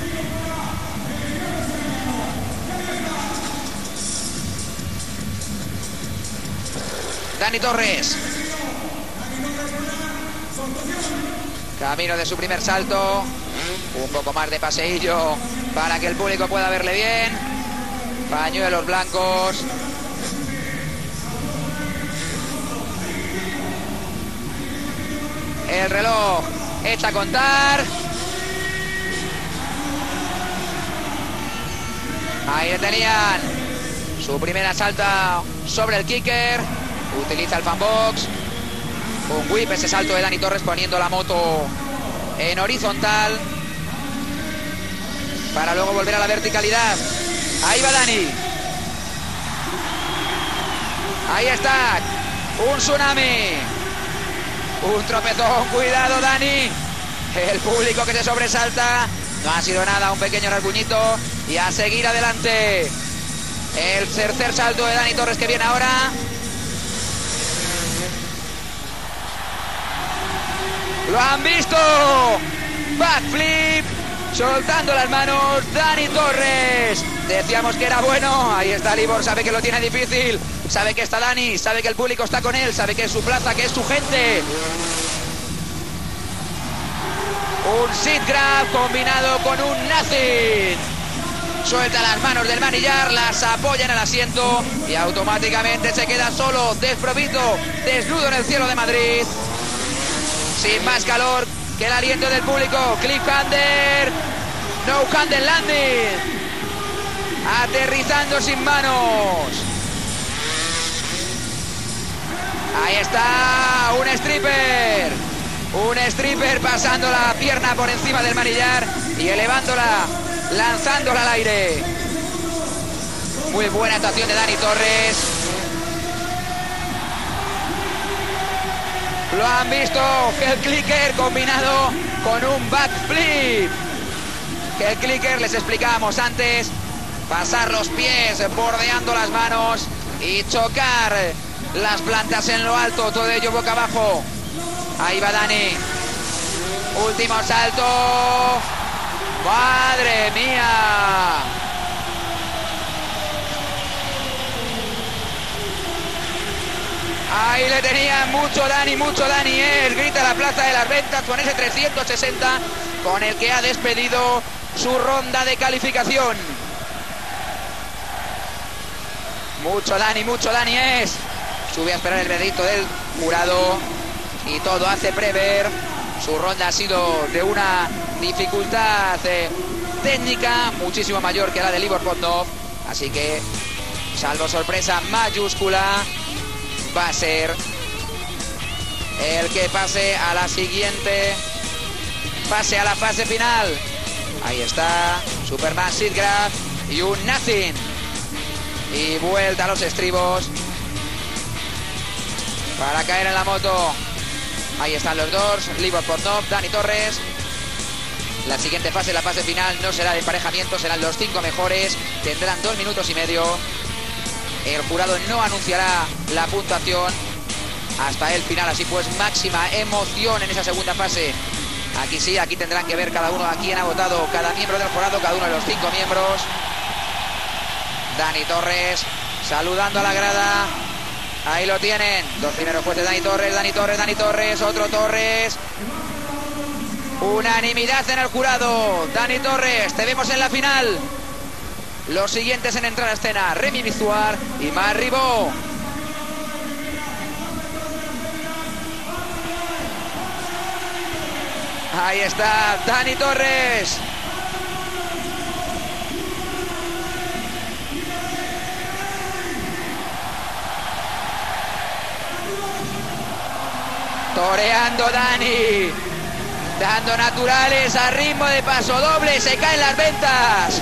[SPEAKER 1] Dani Torres, camino de su primer salto. Un poco más de paseillo para que el público pueda verle bien. Pañuelos blancos. El reloj echa a contar. Ahí le tenían. Su primera salta sobre el kicker. Utiliza el fanbox. Un whip, ese salto de Dani Torres poniendo la moto en horizontal para luego volver a la verticalidad. Ahí va Dani. Ahí está. Un tsunami. Un tropezón. Cuidado, Dani. El público que se sobresalta. No ha sido nada, un pequeño rasguñito. Y a seguir adelante. El tercer salto de Dani Torres que viene ahora. ¡Lo han visto! Backflip, soltando las manos, Dani Torres. Decíamos que era bueno. Ahí está Libor, sabe que lo tiene difícil. Sabe que está Dani, sabe que el público está con él, sabe que es su plaza, que es su gente. Un sit grab combinado con un nothing. Suelta las manos del manillar, las apoya en el asiento y automáticamente se queda solo, desprovisto, desnudo en el cielo de Madrid. Sin más calor que el aliento del público. Cliffhanger. No handle landing. Aterrizando sin manos. Ahí está. Un stripper. Un stripper pasando la pierna por encima del manillar y elevándola, lanzándola al aire. Muy buena actuación de Dani Torres. Lo han visto, el clicker combinado con un backflip. El clicker, les explicábamos antes, pasar los pies bordeando las manos y chocar las plantas en lo alto, todo ello boca abajo. Ahí va Dani. Último salto. ¡Madre mía! Ahí le tenía mucho Dani, grita la Plaza de las Ventas con ese 360 con el que ha despedido su ronda de calificación. Mucho Dani es. Sube a esperar el veredicto del jurado y todo hace prever. Su ronda ha sido de una dificultad técnica muchísimo mayor que la de Libor Potnov, así que, salvo sorpresa mayúscula, va a ser el que pase a la siguiente, pase a la fase final. Ahí está Superman Sidgraf y un Nothing. Y vuelta a los estribos para caer en la moto. Ahí están los dos, Libor Potnov, Dani Torres. La siguiente fase, la fase final, no será de emparejamiento, serán los 5 mejores. Tendrán 2 minutos y medio. El jurado no anunciará la puntuación hasta el final, así pues máxima emoción en esa segunda fase. Aquí sí, aquí tendrán que ver cada uno a quién ha votado cada miembro del jurado, cada uno de los 5 miembros. Dani Torres saludando a la grada. Ahí lo tienen, 2 primeros jueces, Dani Torres, otro Torres. Unanimidad en el jurado. Dani Torres, te vemos en la final. Los siguientes en entrar a escena, Remy Bizuar y Marc Ribot. Ahí está Dani Torres. Toreando Dani, dando naturales a ritmo de paso doble, se caen las ventas.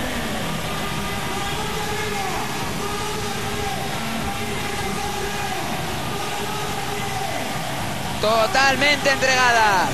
[SPEAKER 1] Totalmente entregadas.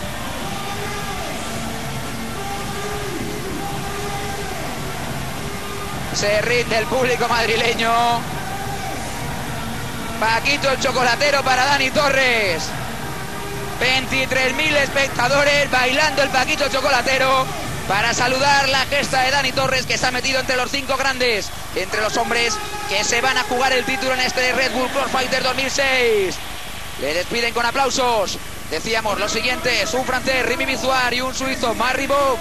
[SPEAKER 1] Se rinde el público madrileño. Paquito el chocolatero para Dani Torres. 23.000 espectadores bailando el Paquito chocolatero para saludar la gesta de Dani Torres, que se ha metido entre los 5 grandes, entre los hombres que se van a jugar el título en este Red Bull Cross Fighter 2006. Le despiden con aplausos. Decíamos los siguientes, un francés, Remy Bizuar, y un suizo, Marc Ribot.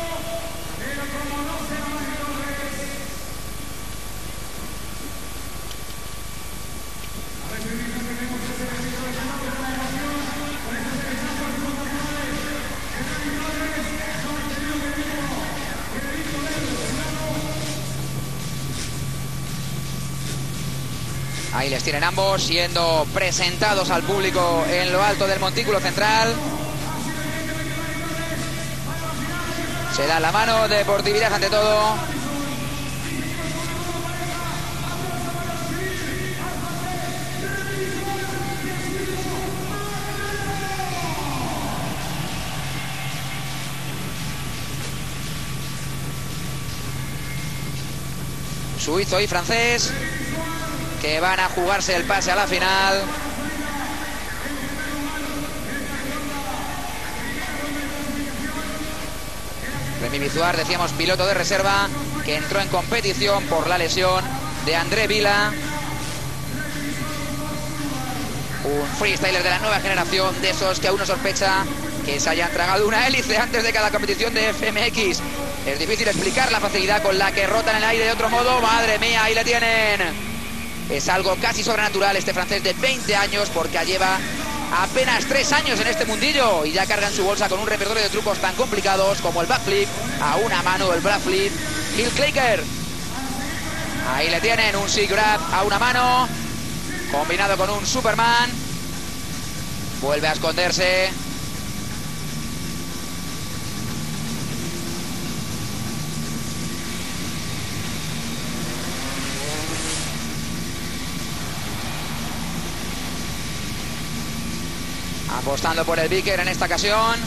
[SPEAKER 1] Ahí les tienen ambos siendo presentados al público en lo alto del montículo central. Se da la mano, deportividad ante todo. Suizo y francés, que van a jugarse el pase a la final. Remy Bizuar, decíamos, piloto de reserva, que entró en competición por la lesión de André Vila. Un freestyler de la nueva generación, de esos que uno sospecha que se hayan tragado una hélice antes de cada competición de FMX. Es difícil explicar la facilidad con la que rotan el aire de otro modo. Madre mía, ahí le tienen. Es algo casi sobrenatural este francés de 20 años, porque lleva apenas 3 años en este mundillo y ya carga en su bolsa con un repertorio de trucos tan complicados como el backflip a una mano, el backflip, heel clicker. Ahí le tienen, un sig grab a una mano, combinado con un Superman. Vuelve a esconderse. apostando por el Vicker en esta ocasión.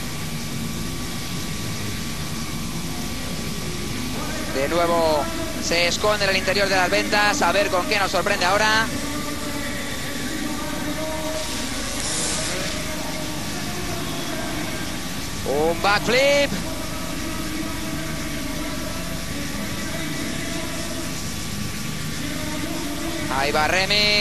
[SPEAKER 1] De nuevo se esconde en el interior de las ventas. A ver con qué nos sorprende ahora. Un backflip. Ahí va Remy.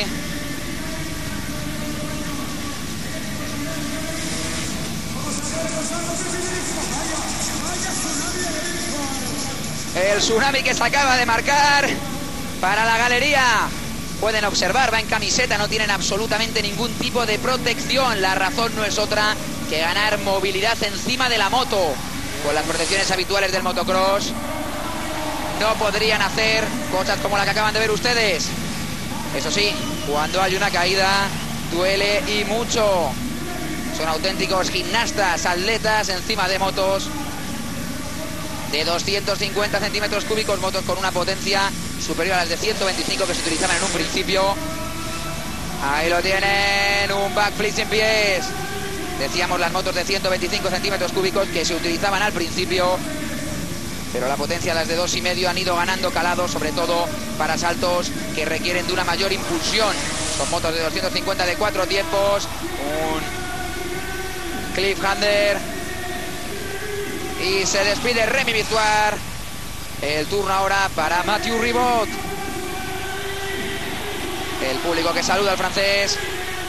[SPEAKER 1] El tsunami que se acaba de marcar para la galería. Pueden observar, va en camiseta, no tienen absolutamente ningún tipo de protección. La razón no es otra que ganar movilidad encima de la moto. Con las protecciones habituales del motocross no podrían hacer cosas como la que acaban de ver ustedes. Eso sí, cuando hay una caída duele y mucho. Son auténticos gimnastas, atletas encima de motos de 250 centímetros cúbicos, motos con una potencia superior a las de 125 que se utilizaban en un principio. Ahí lo tienen, un backflip sin pies. Decíamos las motos de 125 centímetros cúbicos que se utilizaban al principio, pero la potencia de las de 2,5 han ido ganando calado, sobre todo para saltos que requieren de una mayor impulsión. Son motos de 250 de 4 tiempos, un cliffhanger. Y se despide Remy Victoire. El turno ahora para Mathieu Ribot. El público que saluda al francés.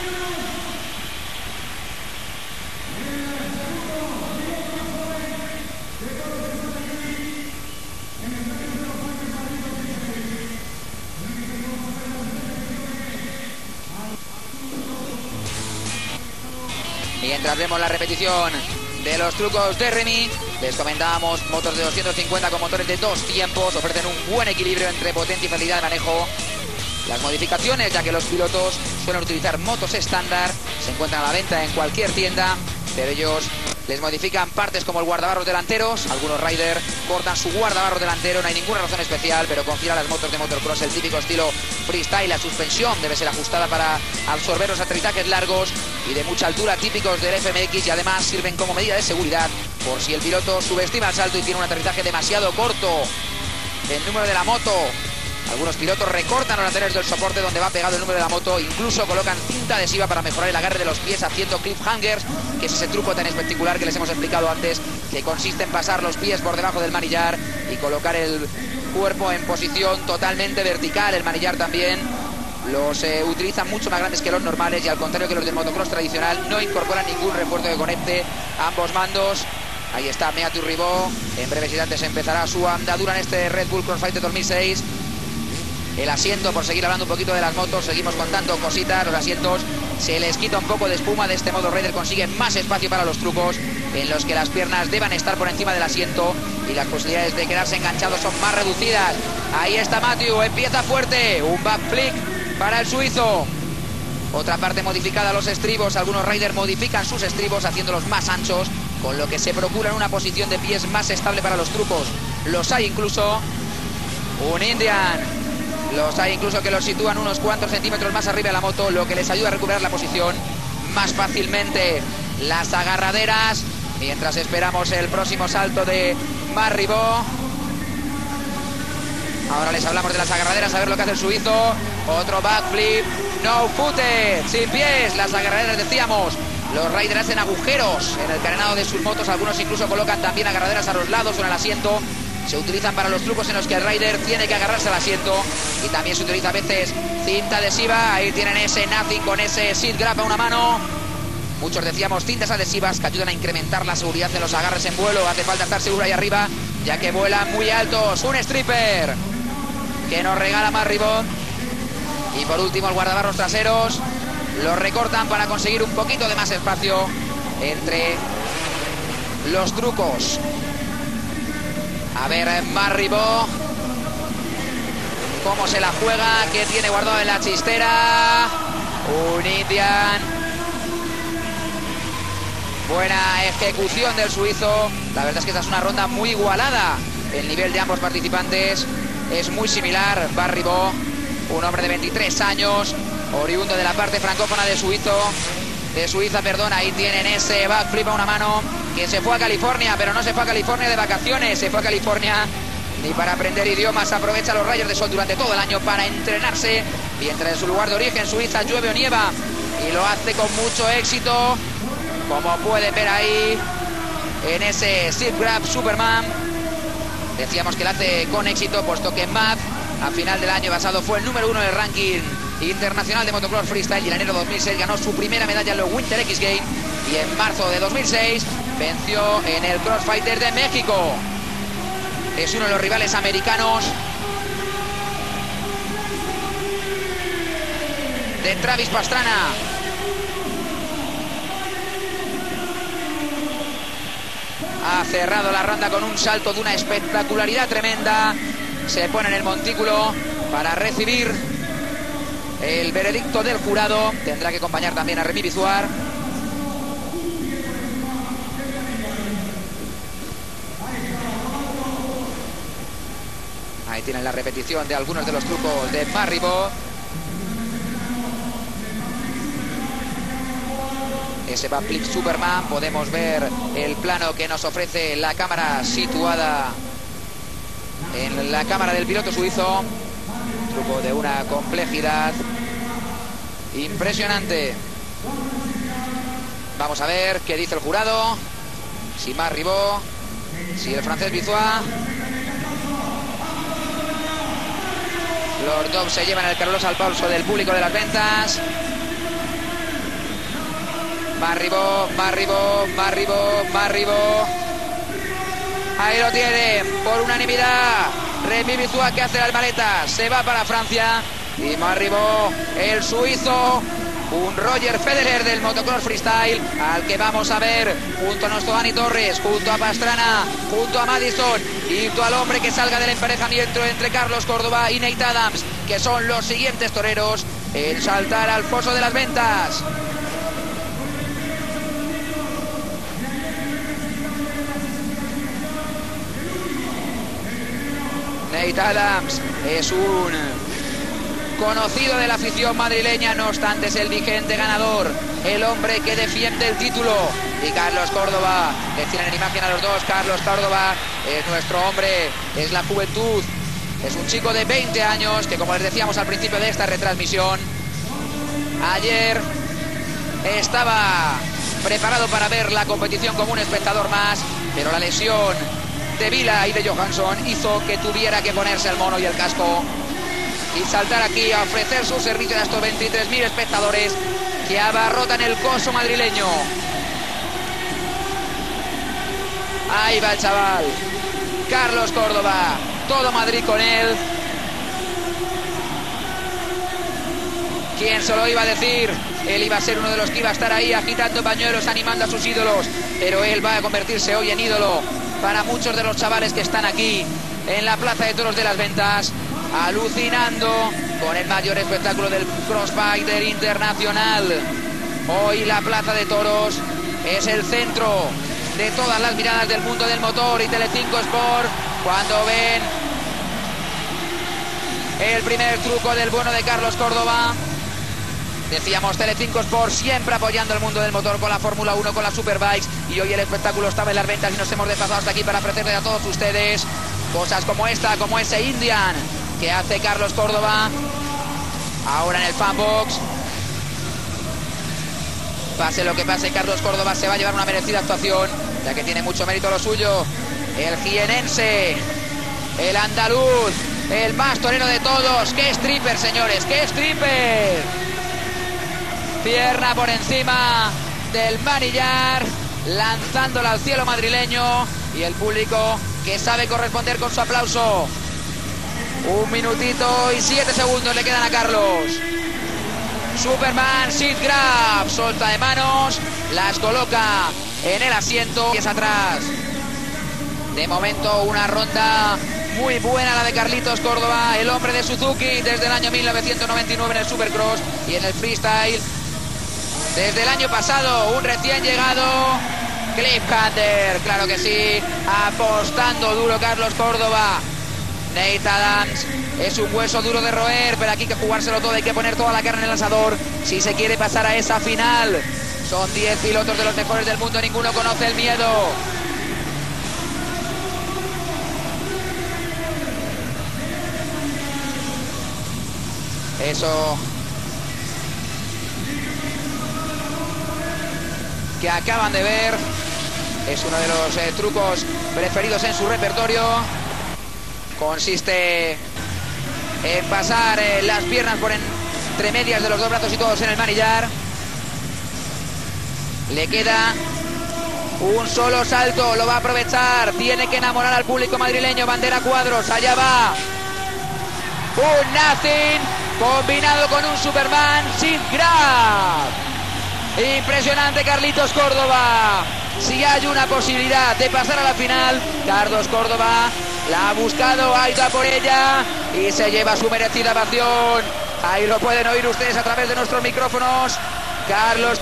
[SPEAKER 1] Mientras vemos la repetición de los trucos de Remy, les comentábamos, motos de 250 con motores de 2 tiempos, ofrecen un buen equilibrio entre potencia y facilidad de manejo. Las modificaciones, ya que los pilotos suelen utilizar motos estándar, se encuentran a la venta en cualquier tienda, pero ellos les modifican partes como el guardabarros delanteros. Algunos riders cortan su guardabarros delantero, no hay ninguna razón especial, pero confía a las motos de motocross el típico estilo freestyle. La suspensión debe ser ajustada para absorber los aterrizajes largos y de mucha altura típicos del FMX, y además sirven como medida de seguridad por si el piloto subestima el salto y tiene un aterrizaje demasiado corto. El número de la moto. Algunos pilotos recortan los laterales del soporte donde va pegado el número de la moto, incluso colocan cinta adhesiva para mejorar el agarre de los pies haciendo cliffhangers, que es ese truco tan espectacular que les hemos explicado antes, que consiste en pasar los pies por debajo del manillar y colocar el cuerpo en posición totalmente vertical. El manillar también los utilizan mucho más grandes que los normales, y al contrario que los del motocross tradicional, no incorporan ningún refuerzo que conecte ambos mandos. Ahí está Mathieu Ribot. En breves instantes empezará su andadura en este Red Bull Crossfighter 2006. El asiento, por seguir hablando un poquito de las motos, seguimos contando cositas. Los asientos se les quita un poco de espuma. De este modo Raider consigue más espacio para los trucos, en los que las piernas deban estar por encima del asiento y las posibilidades de quedarse enganchados son más reducidas. Ahí está Mathieu, empieza fuerte, un backflip para el suizo. Otra parte modificada, los estribos. Algunos riders modifican sus estribos haciéndolos más anchos, con lo que se procuran una posición de pies más estable para los trucos. Los hay incluso un Indian. Los hay incluso que los sitúan unos cuantos centímetros más arriba de la moto, lo que les ayuda a recuperar la posición más fácilmente. Las agarraderas, mientras esperamos el próximo salto de Mathieu Ribot. Ahora les hablamos de las agarraderas, a ver lo que hace el suizo. Otro backflip, no footed, sin pies. Las agarraderas, decíamos, los riders hacen agujeros en el carenado de sus motos. Algunos incluso colocan también agarraderas a los lados o en el asiento. Se utilizan para los trucos en los que el rider tiene que agarrarse al asiento, y también se utiliza a veces cinta adhesiva. Ahí tienen ese Nothing con ese seat grab a una mano. Muchos decíamos cintas adhesivas que ayudan a incrementar la seguridad de los agarres en vuelo. Hace falta estar seguro ahí arriba, ya que vuelan muy altos. Un stripper que nos regala Mathieu Ribot. Y por último el guardabarros traseros. Los recortan para conseguir un poquito de más espacio entre los trucos. A ver Mathieu Ribot cómo se la juega, qué tiene guardado en la chistera. Un Indian. Buena ejecución del suizo. La verdad es que esta es una ronda muy igualada. El nivel de ambos participantes es muy similar. Mathieu Ribot, un hombre de 23 años, oriundo de la parte francófona de Suizo, de Suiza, perdón. Ahí tienen ese backflip a una mano, que se fue a California, pero no se fue a California de vacaciones, se fue a California ni para aprender idiomas. Aprovecha los rayos de sol durante todo el año para entrenarse, mientras en su lugar de origen, Suiza, llueve o nieva, y lo hace con mucho éxito, como pueden ver ahí en ese Sit Grab Superman. Decíamos que lo hace con éxito, puesto que Matt a final del año pasado fue el número 1 del ranking internacional de motocross freestyle, y en enero de 2006 ganó su primera medalla en los Winter X Games, y en marzo de 2006 venció en el Crossfighter de México. Es uno de los rivales americanos de Travis Pastrana. Ha cerrado la ronda con un salto de una espectacularidad tremenda. Se pone en el montículo para recibir el veredicto del jurado. Tendrá que acompañar también a Remy Bizuar. Ahí tienen la repetición de algunos de los trucos de Matt Ribot. Ese backflip Superman. Podemos ver el plano que nos ofrece la cámara situada en la cámara del piloto suizo. Truco de una complejidad impresionante. Vamos a ver qué dice el jurado. Si Matt Ribot, si el francés Bizuar. Los dos se llevan el caluroso aplauso del público de las ventas. Matt Ribot, Matt Ribot, Matt Ribot, Matt Ribot. Ahí lo tiene, por unanimidad. Remy Bizuar, que hace las maletas, se va para Francia. Y Matt Ribot, el suizo, un Roger Federer del motocross freestyle, al que vamos a ver junto a nuestro Dani Torres, junto a Pastrana, junto a Madison, y junto al hombre que salga del emparejamiento entre Carlos Córdoba y Nate Adams, que son los siguientes toreros en saltar al foso de las ventas. Nate Adams es un conocido de la afición madrileña, no obstante es el vigente ganador, el hombre que defiende el título. Y Carlos Córdoba, que tienen en imagen a los dos. Carlos Córdoba es nuestro hombre, es la juventud, es un chico de 20 años que, como les decíamos al principio de esta retransmisión, ayer estaba preparado para ver la competición como un espectador más, pero la lesión de Vila y de Johansson hizo que tuviera que ponerse el mono y el casco y saltar aquí a ofrecer su servicio a estos 23.000 espectadores que abarrotan el coso madrileño. Ahí va el chaval, Carlos Córdoba, todo Madrid con él. ¿Quién se lo iba a decir? Él iba a ser uno de los que iba a estar ahí agitando pañuelos, animando a sus ídolos, pero él va a convertirse hoy en ídolo para muchos de los chavales que están aquí en la Plaza de Toros de las Ventas, alucinando con el mayor espectáculo del Crossfighter internacional. Hoy la Plaza de Toros es el centro de todas las miradas del mundo del motor, y Telecinco Sport, cuando ven el primer truco del bueno de Carlos Córdoba. Decíamos, Telecinco Sport siempre apoyando el mundo del motor con la Fórmula 1, con las Superbikes, y hoy el espectáculo estaba en las ventas y nos hemos desplazado hasta aquí para ofrecerles a todos ustedes cosas como esta, como ese Indian que hace Carlos Córdoba ahora en el Fanbox. Pase lo que pase, Carlos Córdoba se va a llevar una merecida actuación, ya que tiene mucho mérito lo suyo. El jienense, el andaluz, el más torero de todos. ¡Qué stripper, señores! ¡Qué stripper! Pierna por encima del manillar, lanzándola al cielo madrileño, y el público que sabe corresponder con su aplauso. 1 minutito y 7 segundos le quedan a Carlos. Superman, sit grab, solta de manos, las coloca en el asiento y es atrás. De momento una ronda muy buena la de Carlitos Córdoba, el hombre de Suzuki desde el año 1999 en el Supercross y en el freestyle. Desde el año pasado, un recién llegado, Cliffhanger, claro que sí, apostando duro Carlos Córdoba. Nate Adams es un hueso duro de roer, pero aquí hay que jugárselo todo, hay que poner toda la carne en el asador si se quiere pasar a esa final. Son 10 pilotos de los mejores del mundo, ninguno conoce el miedo. Eso que acaban de ver es uno de los trucos preferidos en su repertorio. Consiste en pasar las piernas por entre medias de los dos brazos situados en el manillar. Le queda un solo salto, lo va a aprovechar. Tiene que enamorar al público madrileño. Bandera cuadros, allá va. Un nothing combinado con un Superman sin grab. Impresionante Carlitos Córdoba. Si hay una posibilidad de pasar a la final, Carlos Córdoba la ha buscado, ha ido a por ella y se lleva su merecida ovación. Ahí lo pueden oír ustedes a través de nuestros micrófonos. Carlos,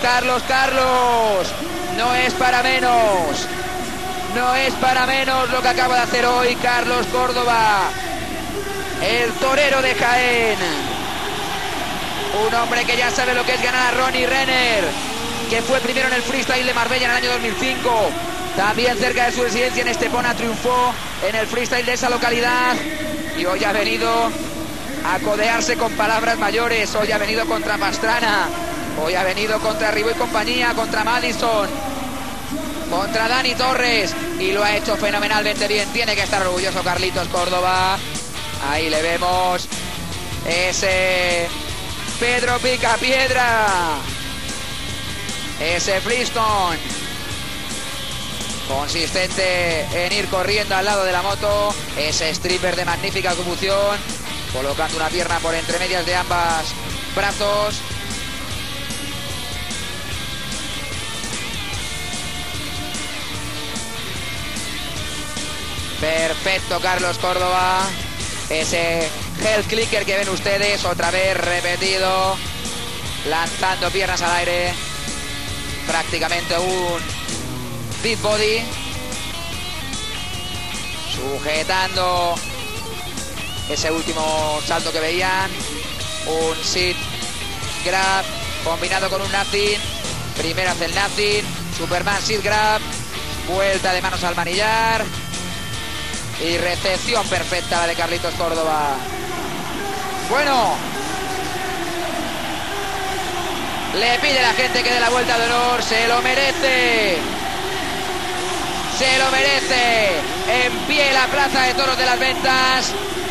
[SPEAKER 1] no es para menos. No es para menos lo que acaba de hacer hoy Carlos Córdoba, el torero de Jaén. Un hombre que ya sabe lo que es ganar a Ronnie Renner, que fue primero en el freestyle de Marbella en el año 2005. También cerca de su residencia en Estepona triunfó en el freestyle de esa localidad. Y hoy ha venido a codearse con palabras mayores. Hoy ha venido contra Pastrana. Hoy ha venido contra Ribó y compañía, contra Madison, contra Dani Torres. Y lo ha hecho fenomenalmente bien. Tiene que estar orgulloso Carlitos Córdoba. Ahí le vemos. Ese Pedro Picapiedra. Ese Freestone. Consistente en ir corriendo al lado de la moto. Ese stripper de magnífica ejecución, colocando una pierna por entre medias de ambos brazos. Perfecto Carlos Córdoba. Ese Hell Clicker que ven ustedes, otra vez repetido, lanzando piernas al aire. Prácticamente un Big Body, sujetando ese último salto que veían. Un Sit Grab combinado con un Nothing. Primero hace el Nothing, Superman Sit Grab, vuelta de manos al manillar y recepción perfecta la de Carlitos Córdoba. Bueno, le pide a la gente que dé la vuelta de honor. Se lo merece. Se lo merece. En pie la Plaza de Toros de las Ventas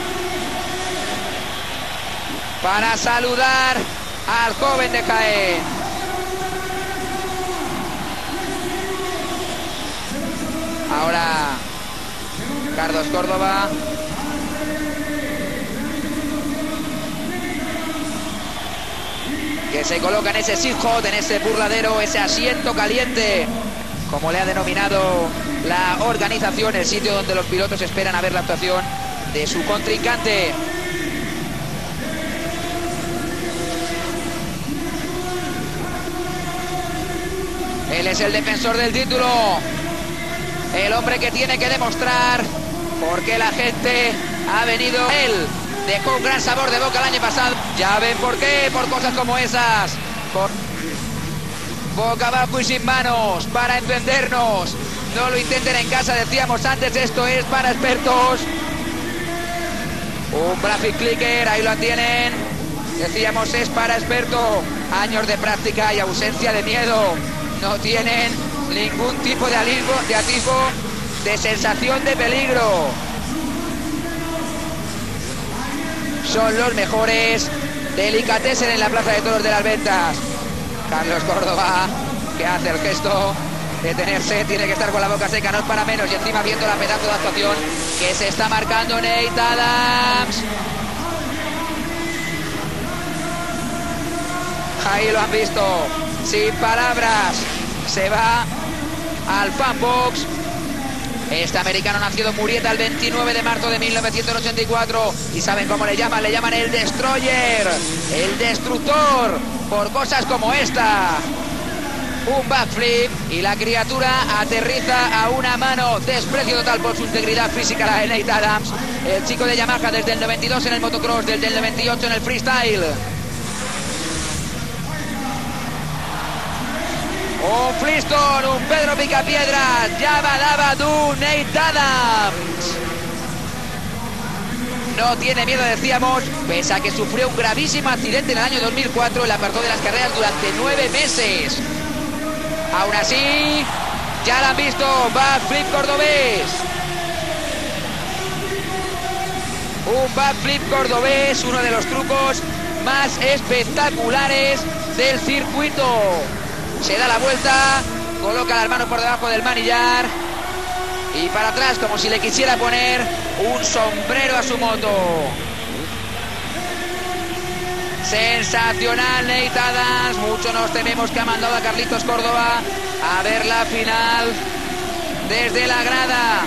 [SPEAKER 1] para saludar al joven de Jaén. Ahora Carlos Córdoba. Que se coloca en ese sit hot, en ese burladero, ese asiento caliente, como le ha denominado la organización, el sitio donde los pilotos esperan a ver la actuación de su contrincante. Él es el defensor del título, el hombre que tiene que demostrar por qué la gente ha venido a él. Dejó un gran sabor de boca el año pasado. Ya ven por qué, por cosas como esas. Por boca abajo y sin manos, para entendernos. No lo intenten en casa, decíamos antes, esto es para expertos. Un Graphic Clicker, ahí lo tienen. Decíamos, es para expertos. Años de práctica y ausencia de miedo. No tienen ningún tipo de atisbo de sensación de peligro. Son los mejores. Delicatessen en la Plaza de Toros de las Ventas. Carlos Córdoba, que hace el gesto de tenerse, tiene que estar con la boca seca, no es para menos. Y encima viendo la pedazo de actuación que se está marcando Nate Adams. Ahí lo han visto, sin palabras. Se va al fanbox. Este americano nacido en Murieta el 29 de marzo de 1984. ¿Y saben cómo le llaman? Le llaman el Destroyer, el destructor, por cosas como esta. Un backflip y la criatura aterriza a una mano. Desprecio total por su integridad física la de Nate Adams, el chico de Yamaha desde el 92 en el motocross, desde el 98 en el freestyle. Un Flintstone, un Pedro Picapiedras, Yabba Dabba Nate Adams. No tiene miedo, decíamos, pese a que sufrió un gravísimo accidente en el año 2004 y le apartó de las carreras durante 9 meses. Aún así, ya lo han visto, backflip cordobés. Un backflip cordobés, uno de los trucos más espectaculares del circuito. Se da la vuelta, coloca las manos por debajo del manillar y para atrás como si le quisiera poner un sombrero a su moto. Sensacional Nate Adams. Mucho nos tememos que ha mandado a Carlitos Córdoba a ver la final desde la grada.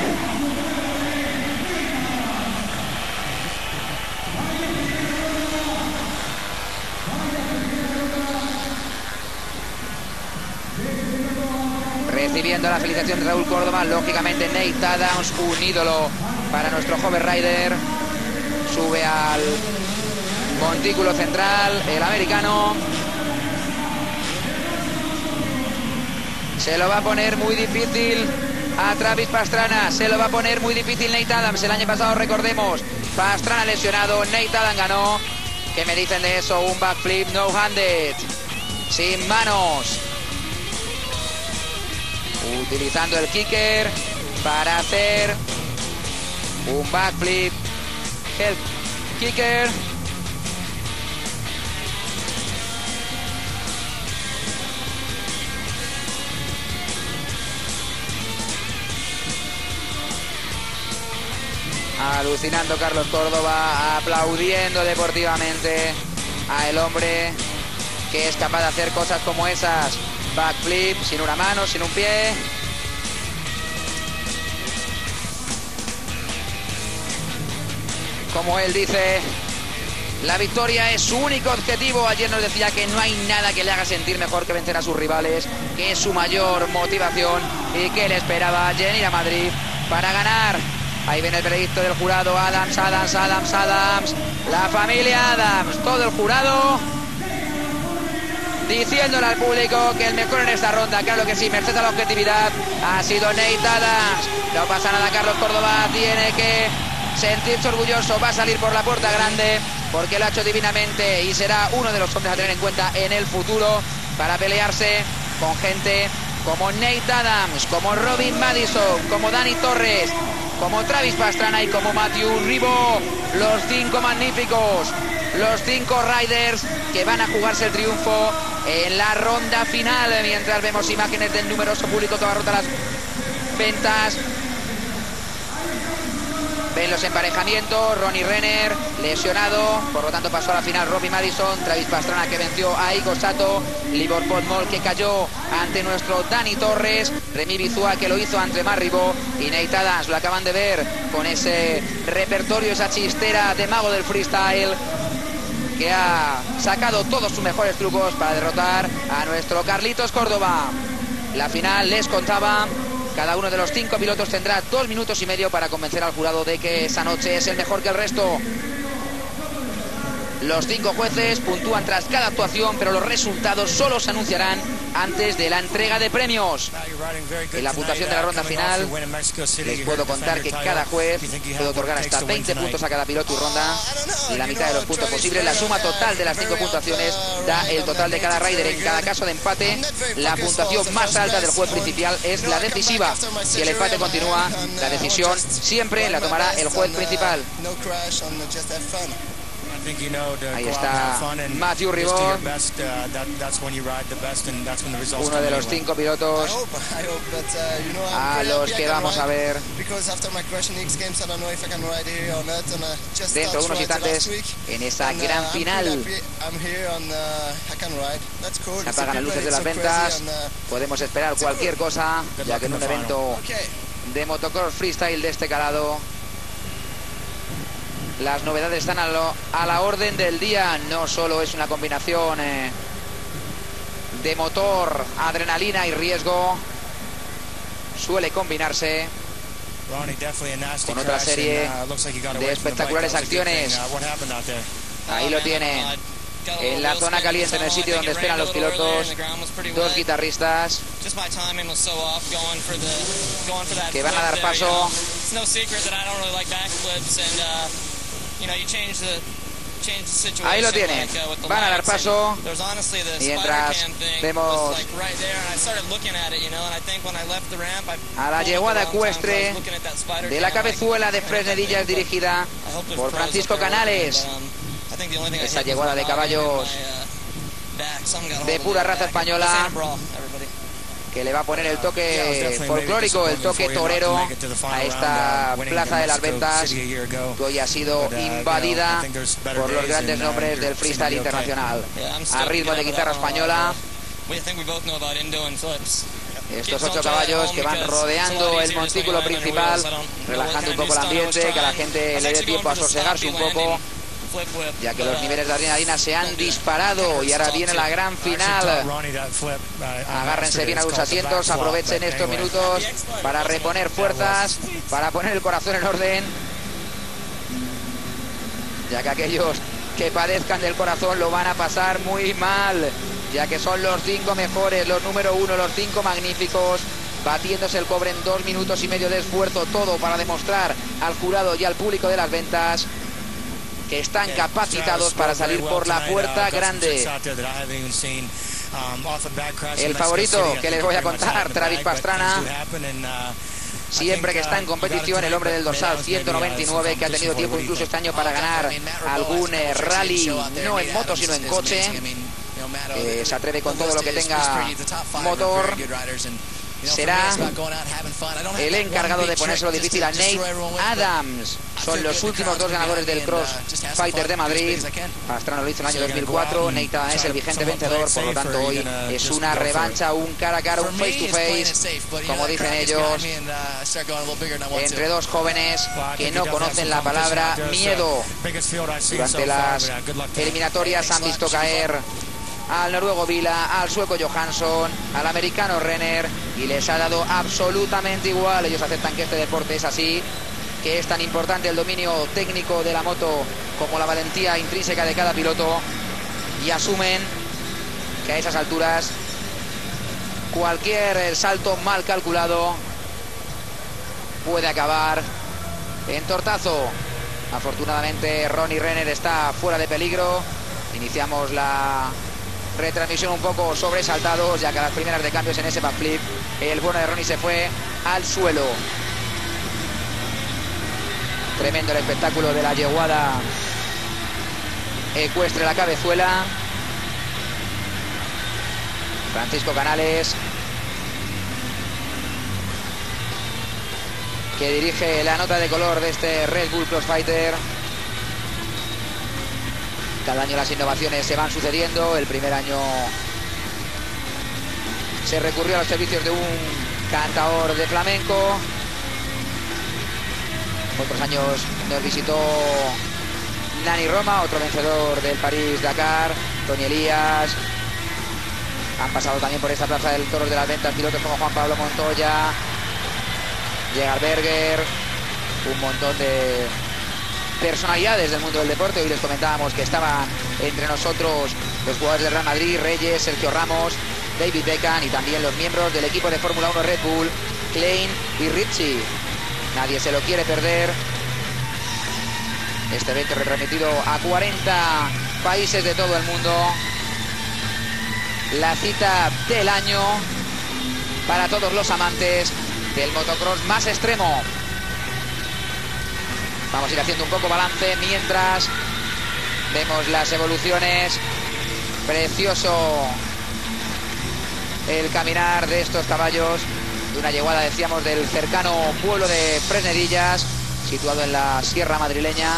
[SPEAKER 1] Recibiendo la felicitación de Raúl Córdoba, lógicamente Nate Adams, un ídolo para nuestro joven rider. Sube al montículo central, el americano. Se lo va a poner muy difícil a Travis Pastrana, se lo va a poner muy difícil Nate Adams. El año pasado, recordemos, Pastrana lesionado, Nate Adams ganó. ¿Qué me dicen de eso? Un backflip no-handed, sin manos. Utilizando el kicker para hacer un backflip. El kicker. Alucinando Carlos Córdoba, aplaudiendo deportivamente a el hombre que es capaz de hacer cosas como esas. Backflip, sin una mano, sin un pie. Como él dice, la victoria es su único objetivo. Ayer nos decía que no hay nada que le haga sentir mejor que vencer a sus rivales, que es su mayor motivación y que le esperaba venir a Madrid para ganar. Ahí viene el veredicto del jurado. Adams, Adams, Adams, Adams. La familia Adams, todo el jurado diciéndole al público que el mejor en esta ronda, claro que sí, merced a la objetividad, ha sido Nate Adams. No pasa nada, Carlos Córdoba tiene que sentirse orgulloso, va a salir por la puerta grande porque lo ha hecho divinamente y será uno de los hombres a tener en cuenta en el futuro para pelearse con gente como Nate Adams, como Robin Madison, como Dani Torres, como Travis Pastrana y como Matthew Ribó. Los 5 magníficos, los 5 riders que van a jugarse el triunfo en la ronda final, mientras vemos imágenes del numeroso público que abarrota las ventas. Ven los emparejamientos, Ronnie Renner lesionado, por lo tanto pasó a la final Robbie Madison, Travis Pastrana que venció a Igor Sato, Libor Podmol que cayó ante nuestro Dani Torres, Remy Bizua que lo hizo ante Marribó y Nate Adams, lo acaban de ver con ese repertorio, esa chistera de mago del freestyle que ha sacado todos sus mejores trucos para derrotar a nuestro Carlitos Córdoba. La final, les contaba, cada uno de los 5 pilotos tendrá 2 minutos y medio para convencer al jurado de que esa noche es el mejor que el resto. Los 5 jueces puntúan tras cada actuación, pero los resultados solo se anunciarán antes de la entrega de premios. En la puntuación de la ronda final, les puedo contar que cada juez puede otorgar hasta 20 puntos a cada piloto y ronda, y la mitad de los puntos posibles. La suma total de las 5 puntuaciones da el total de cada rider. En cada caso de empate, la puntuación más alta del juez principal es la decisiva. Si el empate continúa, la decisión siempre la tomará el juez principal. Ahí está Matthew Ribó, uno de los 5 pilotos a los que vamos a ver dentro de unos instantes en esa gran final. Se apagan las luces de las ventas, podemos esperar cualquier cosa, ya que en un evento de motocross freestyle de este calado las novedades están a la orden del día. No solo es una combinación de motor, adrenalina y riesgo, suele combinarse con otra serie de espectaculares acciones. Ahí lo tienen. en la zona caliente, en el sitio donde esperan los pilotos, dos guitarristas que van a dar paso. Ahí lo tienen, van a dar paso mientras vemos a la yeguada ecuestre de la Cabezuela de Fresnedillas, dirigida por Francisco Canales. Esa yeguada de caballos de pura raza española que le va a poner el toque folclórico, el toque torero a esta Plaza de las Ventas, que hoy ha sido invadida por los grandes nombres del freestyle internacional. A ritmo de guitarra española, estos 8 caballos que van rodeando el montículo principal, relajando un poco el ambiente, que a la gente le dé tiempo a sosegarse un poco, ya que los niveles de adrenalina se han disparado y ahora viene la gran final. Agárrense bien a sus asientos, aprovechen estos minutos para reponer fuerzas, para poner el corazón en orden, ya que aquellos que padezcan del corazón lo van a pasar muy mal, ya que son los 5 mejores, los número 1, los 5 magníficos, batiéndose el cobre en 2 minutos y medio de esfuerzo, todo para demostrar al jurado y al público de las ventas que están capacitados para salir por la puerta grande. El favorito que les voy a contar, Travis Pastrana, siempre que está en competición, el hombre del dorsal 199, que ha tenido tiempo incluso este año para ganar algún rally, no en moto sino en coche, se atreve con todo lo que tenga motor. Será el encargado de ponérselo difícil a Nate Adams. Son los últimos 2 ganadores del Cross Fighter de Madrid. Pastrana lo hizo en el año 2004. Nate Adams es el vigente vencedor, por lo tanto hoy es una revancha, un cara a cara, un face to face, como dicen ellos, entre 2 jóvenes que no conocen la palabra miedo. Durante las eliminatorias han visto caer al noruego Vila, al sueco Johansson, al americano Renner, y les ha dado absolutamente igual. Ellos aceptan que este deporte es así, que es tan importante el dominio técnico de la moto como la valentía intrínseca de cada piloto, y asumen que a esas alturas cualquier salto mal calculado puede acabar en tortazo. Afortunadamente Ronnie Renner está fuera de peligro. Iniciamos la retransmisión un poco sobresaltados, ya que a las primeras de cambios en ese backflip el bueno de Ronnie se fue al suelo. Tremendo el espectáculo de la yeguada ecuestre la Cabezuela. Francisco Canales, que dirige la nota de color de este Red Bull Crossfighter. Cada año las innovaciones se van sucediendo. El primer año se recurrió a los servicios de un cantador de flamenco. Otros años nos visitó Nani Roma, otro vencedor del París-Dakar, Tony Elías. Han pasado también por esta plaza del Toros de las Ventas pilotos como Juan Pablo Montoya, Gerhard Berger, un montón de personalidades del mundo del deporte. Hoy les comentábamos que estaban entre nosotros los jugadores del Real Madrid, Reyes, Sergio Ramos, David Beckham, y también los miembros del equipo de Fórmula 1 Red Bull, Klein y Ritchie. Nadie se lo quiere perder. Este evento retransmitido a 40 países de todo el mundo. La cita del año para todos los amantes del motocross más extremo. Vamos a ir haciendo un poco balance mientras vemos las evoluciones. Precioso el caminar de estos caballos, de una yeguada, decíamos, del cercano pueblo de Fresnedillas, situado en la sierra madrileña.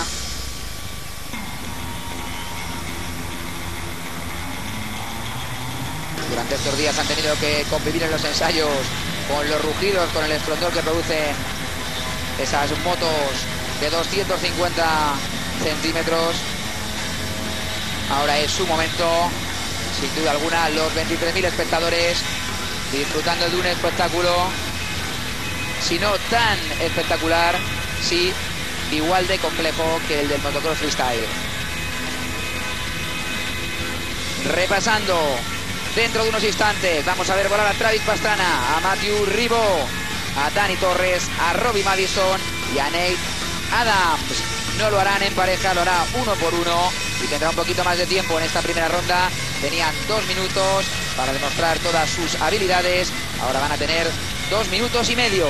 [SPEAKER 1] Durante estos días han tenido que convivir en los ensayos con los rugidos, con el estrondor que producen esas motos de 250 centímetros. Ahora es su momento, sin duda alguna. Los 23.000 espectadores disfrutando de un espectáculo, si no tan espectacular, sí igual de complejo que el del motocross freestyle. repasando dentro de unos instantes. Vamos a ver volar a Travis Pastrana, a Matthew Ribó, a Dani Torres, a Robbie Madison y a Nate Adams. No lo harán en pareja, lo hará uno por uno y tendrá un poquito más de tiempo en esta primera ronda. Tenían 2 minutos para demostrar todas sus habilidades. Ahora van a tener 2 minutos y medio.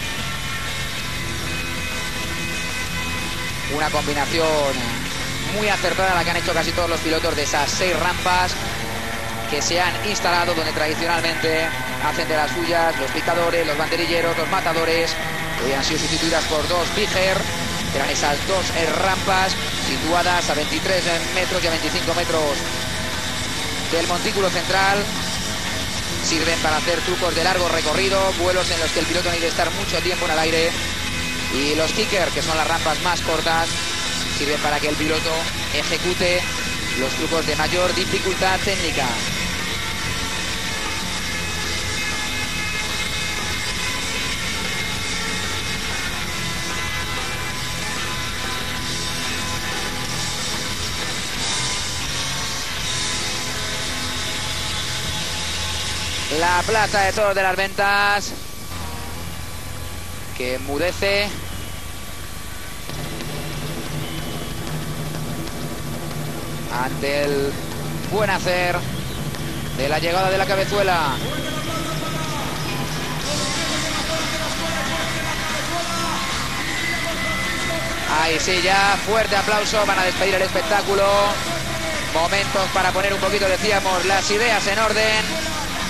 [SPEAKER 1] Una combinación muy acertada la que han hecho casi todos los pilotos de esas 6 rampas que se han instalado donde tradicionalmente hacen de las suyas los picadores, los banderilleros, los matadores. Hoy han sido sustituidas por 2 Bigger. Eran esas 2 rampas situadas a 23 metros y a 25 metros del montículo central. Sirven para hacer trucos de largo recorrido, vuelos en los que el piloto no hay que estar mucho tiempo en el aire. Y los kicker, que son las rampas más cortas, sirven para que el piloto ejecute los trucos de mayor dificultad técnica. La Plaza de Toros de las Ventas, que enmudece. Ante el buen hacer de la llegada de la cabezuela. Ahí sí, ya fuerte aplauso, van a despedir el espectáculo. Momentos para poner un poquito, decíamos, las ideas en orden.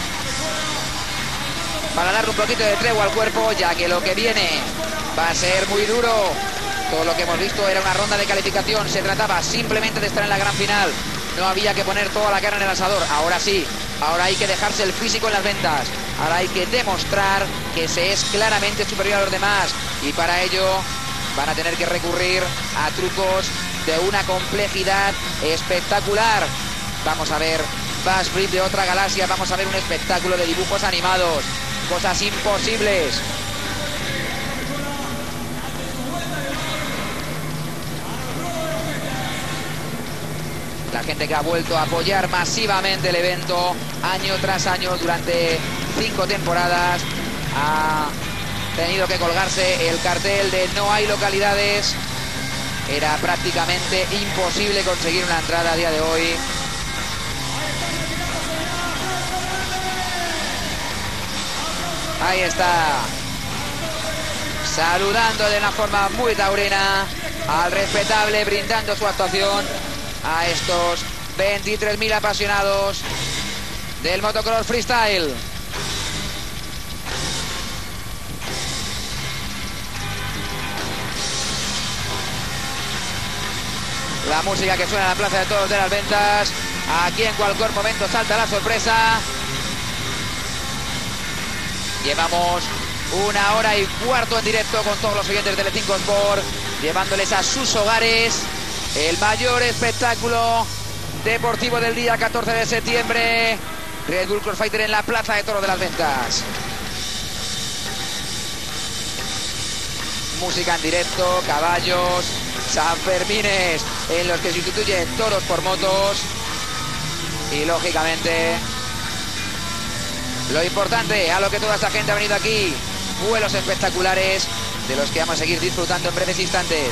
[SPEAKER 1] Para darle un poquito de tregua al cuerpo, ya que lo que viene va a ser muy duro. Todo lo que hemos visto era una ronda de calificación. Se trataba simplemente de estar en la gran final. No había que poner toda la carne en el asador. Ahora sí, ahora hay que dejarse el físico en las ventas. Ahora hay que demostrar que se es claramente superior a los demás. Y para ello van a tener que recurrir a trucos de una complejidad espectacular. Vamos a ver Bass Flip de otra galaxia. Vamos a ver un espectáculo de dibujos animados. Cosas imposibles. La gente que ha vuelto a apoyar masivamente el evento año tras año durante 5 temporadas ha tenido que colgarse el cartel de no hay localidades. Era prácticamente imposible conseguir una entrada a día de hoy. Ahí está, saludando de una forma muy taurina al respetable, brindando su actuación a estos 23.000 apasionados del motocross freestyle. La música que suena en la Plaza de Toros de las Ventas. Aquí en cualquier momento salta la sorpresa. Llevamos 1 hora y cuarto en directo con todos los oyentes de Telecinco Sport, llevándoles a sus hogares el mayor espectáculo deportivo del día 14 de septiembre. Red Bull Crossfighter en la Plaza de Toros de las Ventas. Música en directo, caballos, Sanfermines en los que sustituyen toros por motos. Y lógicamente lo importante, a lo que toda esta gente ha venido aquí, vuelos espectaculares de los que vamos a seguir disfrutando en breves instantes.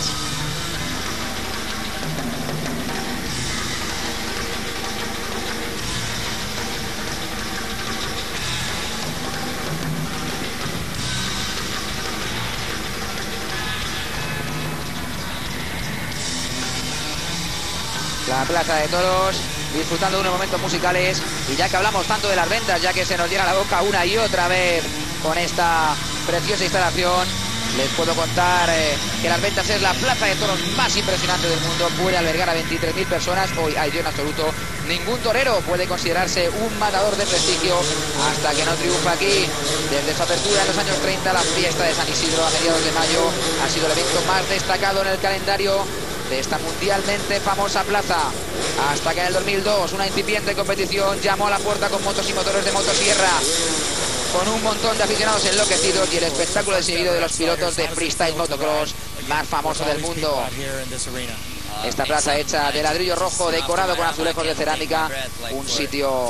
[SPEAKER 1] La Plaza de Toros, disfrutando de unos momentos musicales. Y ya que hablamos tanto de las ventas, ya que se nos llena la boca una y otra vez con esta preciosa instalación, les puedo contar que las ventas es la plaza de toros más impresionante del mundo. Puede albergar a 23.000 personas. Hoy hay en absoluto ningún torero puede considerarse un matador de prestigio hasta que no triunfa aquí. Desde su apertura en los años 30, la fiesta de San Isidro a mediados de mayo ha sido el evento más destacado en el calendario de esta mundialmente famosa plaza, hasta que en el 2002 una incipiente competición llamó a la puerta con motos y motores de motosierra, con un montón de aficionados enloquecidos y el espectáculo exhibido de los pilotos de freestyle motocross más famoso del mundo. Esta plaza hecha de ladrillo rojo decorado con azulejos de cerámica, un sitio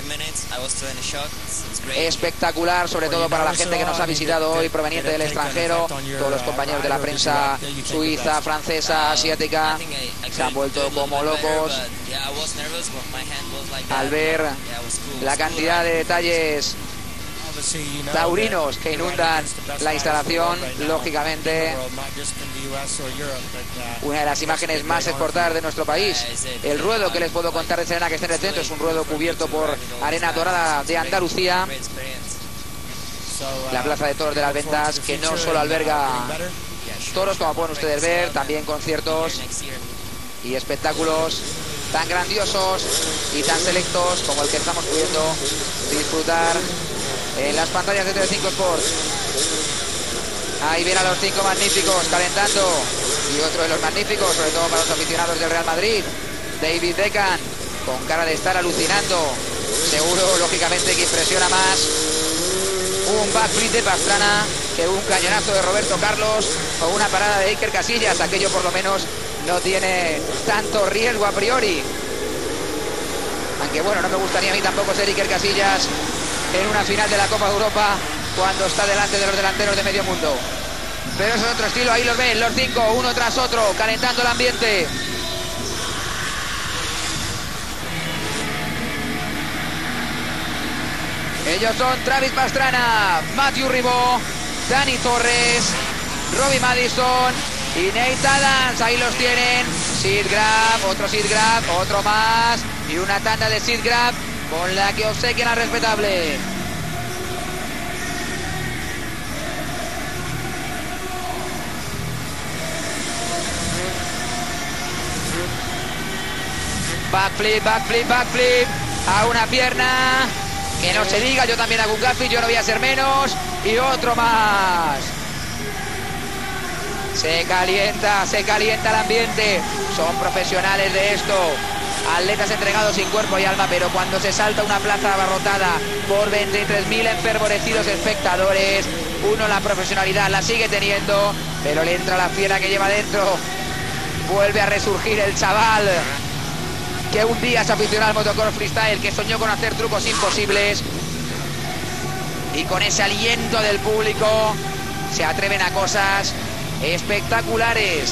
[SPEAKER 1] espectacular, sobre todo para la gente que nos ha visitado hoy proveniente del extranjero. Todos los compañeros de la prensa suiza, francesa, asiática se han vuelto como locos al ver la cantidad de detalles taurinos que inundan la instalación. Lógicamente una de las imágenes más exportadas de nuestro país. El ruedo que les puedo contar de Serena, que está en el centro, es un ruedo cubierto por arena dorada de Andalucía. La plaza de toros de las Ventas, que no solo alberga toros, como pueden ustedes ver, también conciertos y espectáculos tan grandiosos y tan selectos como el que estamos pudiendo disfrutar en las pantallas de Telecinco Sport. Ahí ven a los 5 magníficos calentando, y otro de los magníficos, sobre todo para los aficionados del Real Madrid, David Beckham, con cara de estar alucinando. Seguro, lógicamente, que impresiona más un backflip de Pastrana que un cañonazo de Roberto Carlos o una parada de Iker Casillas. Aquello por lo menos no tiene tanto riesgo a priori. Aunque bueno, no me gustaría a mí tampoco ser Iker Casillas en una final de la Copa de Europa cuando está delante de los delanteros de medio mundo. Pero eso es otro estilo. Ahí los ven, los 5, uno tras otro, calentando el ambiente. Ellos son Travis Pastrana, Matthew Ribó, Dani Torres, Robbie Madison y Nate Adams. Ahí los tienen. Sid Grab, otro Sid Grab, otro más, y una tanda de Sid Grab con la que obsequian al respetable. Backflip, backflip, backflip a una pierna, que no se diga. Yo también hago un backflip, yo no voy a ser menos. Y otro más. Se calienta el ambiente. Son profesionales de esto, atletas entregados sin cuerpo y alma, pero cuando se salta una plaza abarrotada por 23.000 enfervorecidos espectadores, uno la profesionalidad la sigue teniendo, pero le entra la fiera que lleva dentro. Vuelve a resurgir el chaval que un día se aficionó al motocross freestyle, que soñó con hacer trucos imposibles, y con ese aliento del público se atreven a cosas espectaculares.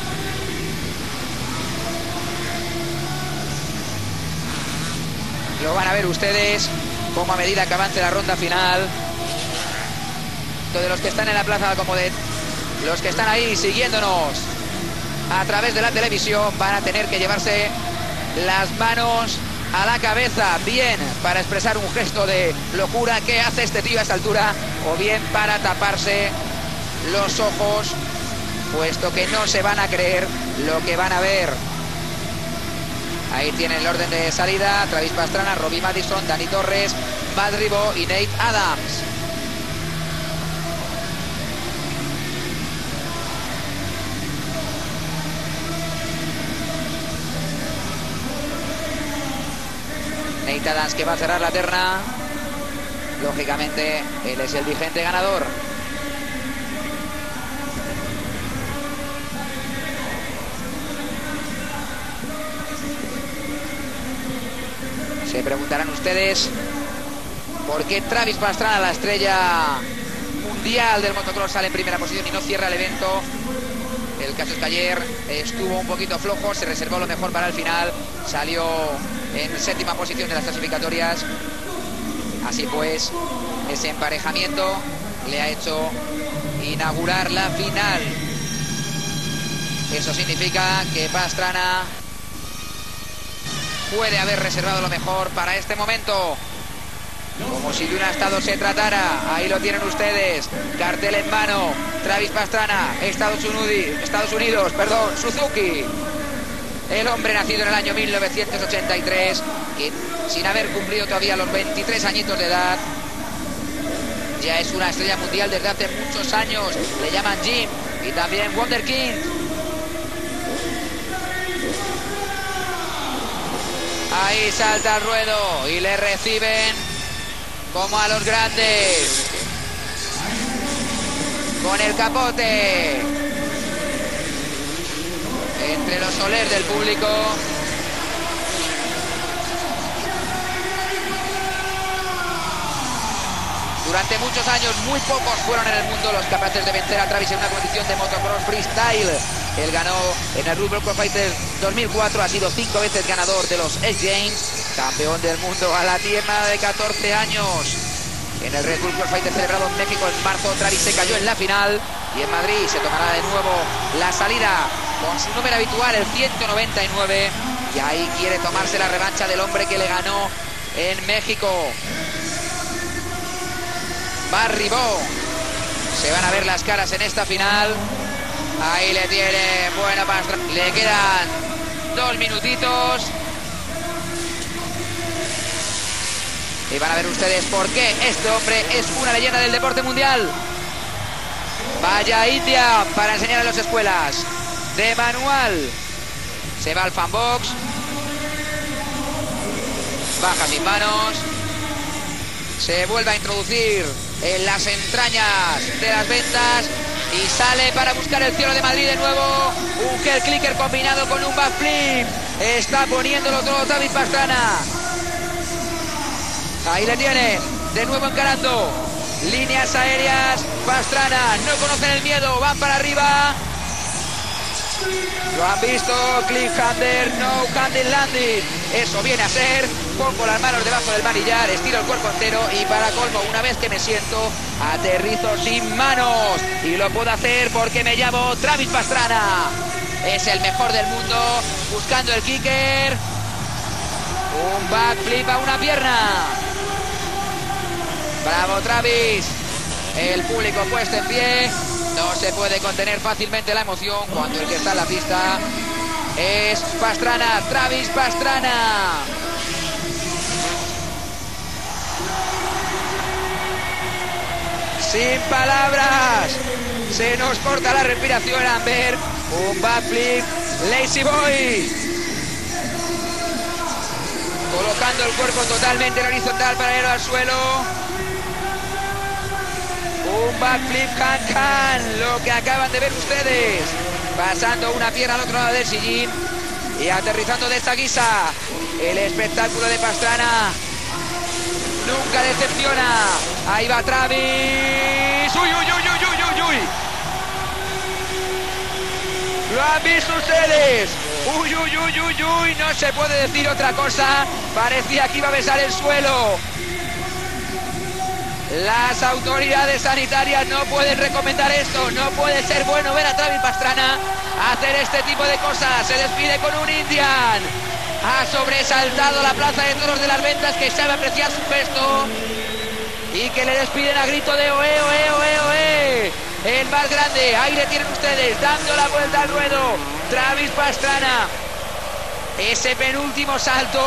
[SPEAKER 1] Lo van a ver ustedes como a medida que avance la ronda final, todos los que están en la plaza como de los que están ahí siguiéndonos a través de la televisión van a tener que llevarse las manos a la cabeza, bien para expresar un gesto de locura que hace este tío a esta altura, o bien para taparse los ojos, puesto que no se van a creer lo que van a ver. Ahí tienen el orden de salida: Travis Pastrana, Robbie Madison, Dani Torres, Matt Ribó y Nate Adams. Nate Adams, que va a cerrar la terna. Lógicamente, él es el vigente ganador. Se preguntarán ustedes por qué Travis Pastrana, la estrella mundial del motocross, sale en primera posición y no cierra el evento. El caso es que ayer estuvo un poquito flojo, se reservó lo mejor para el final, salió en séptima posición de las clasificatorias. Así pues, ese emparejamiento le ha hecho inaugurar la final. Eso significa que Pastrana puede haber reservado lo mejor para este momento, como si de un estado se tratara. Ahí lo tienen ustedes, cartel en mano: Travis Pastrana, Estados Unidos, Suzuki. El hombre nacido en el año 1983, que sin haber cumplido todavía los 23 añitos de edad, ya es una estrella mundial desde hace muchos años. Le llaman Jim y también Wonder King. Ahí salta el ruedo y le reciben como a los grandes, con el capote. entre los olés del público. Durante muchos años, muy pocos fueron en el mundo los capaces de vencer a Travis en una competición de motocross freestyle. Él ganó en el World Pro Fighters 2004, ha sido 5 veces ganador de los X Games, campeón del mundo a la tierna de 14 años. En el Red Bull Pro Fighters celebrado en México en marzo, Travis se cayó en la final y en Madrid se tomará de nuevo la salida con su número habitual, el 199, y ahí quiere tomarse la revancha del hombre que le ganó en México. Va Ribó. Se van a ver las caras en esta final. Ahí le tiene buena Pastrana. Le quedan 2 minutitos. Y van a ver ustedes por qué este hombre es una leyenda del deporte mundial. Vaya India para enseñar a las escuelas. De manual. Se va al fanbox. Baja sin manos. Se vuelve a introducir en las entrañas de las ventas y sale para buscar el cielo de Madrid de nuevo. Un heel clicker combinado con un backflip. Está poniéndolo todo Travis Pastrana. Ahí le tienen, de nuevo encarando. Líneas aéreas, Pastrana. No conocen el miedo, van para arriba. Lo han visto, cliffhanger, no handing landing. Eso viene a ser, pongo las manos debajo del manillar, estiro el cuerpo entero y para colmo, una vez que me siento, aterrizo sin manos. Y lo puedo hacer porque me llamo Travis Pastrana. Es el mejor del mundo, buscando el kicker. Un backflip a una pierna. Bravo Travis. El público puesto en pie. No se puede contener fácilmente la emoción cuando el que está en la pista es Pastrana, Travis Pastrana. Sin palabras. Se nos corta la respiración, Amber. Un backflip, Lazy Boy. Colocando el cuerpo totalmente en horizontal para ir al suelo. Un backflip can, lo que acaban de ver ustedes. Pasando una pierna al otro lado del sillín y aterrizando de esta guisa. El espectáculo de Pastrana nunca decepciona. Ahí va Travis. ¡Uy, uy, uy, uy, uy, uy, uy! ¿Lo han visto ustedes? ¡Uy, uy, uy, uy, uy! No se puede decir otra cosa. Parecía que iba a besar el suelo. Las autoridades sanitarias no pueden recomendar esto. No puede ser bueno ver a Travis Pastrana hacer este tipo de cosas. Se despide con un Indian. Ha sobresaltado la plaza de toros de las ventas, que sabe apreciar su gesto y que le despiden a grito de oe, oe, oe, oe. El más grande. Ahí le tienen ustedes, dando la vuelta al ruedo, Travis Pastrana. Ese penúltimo salto,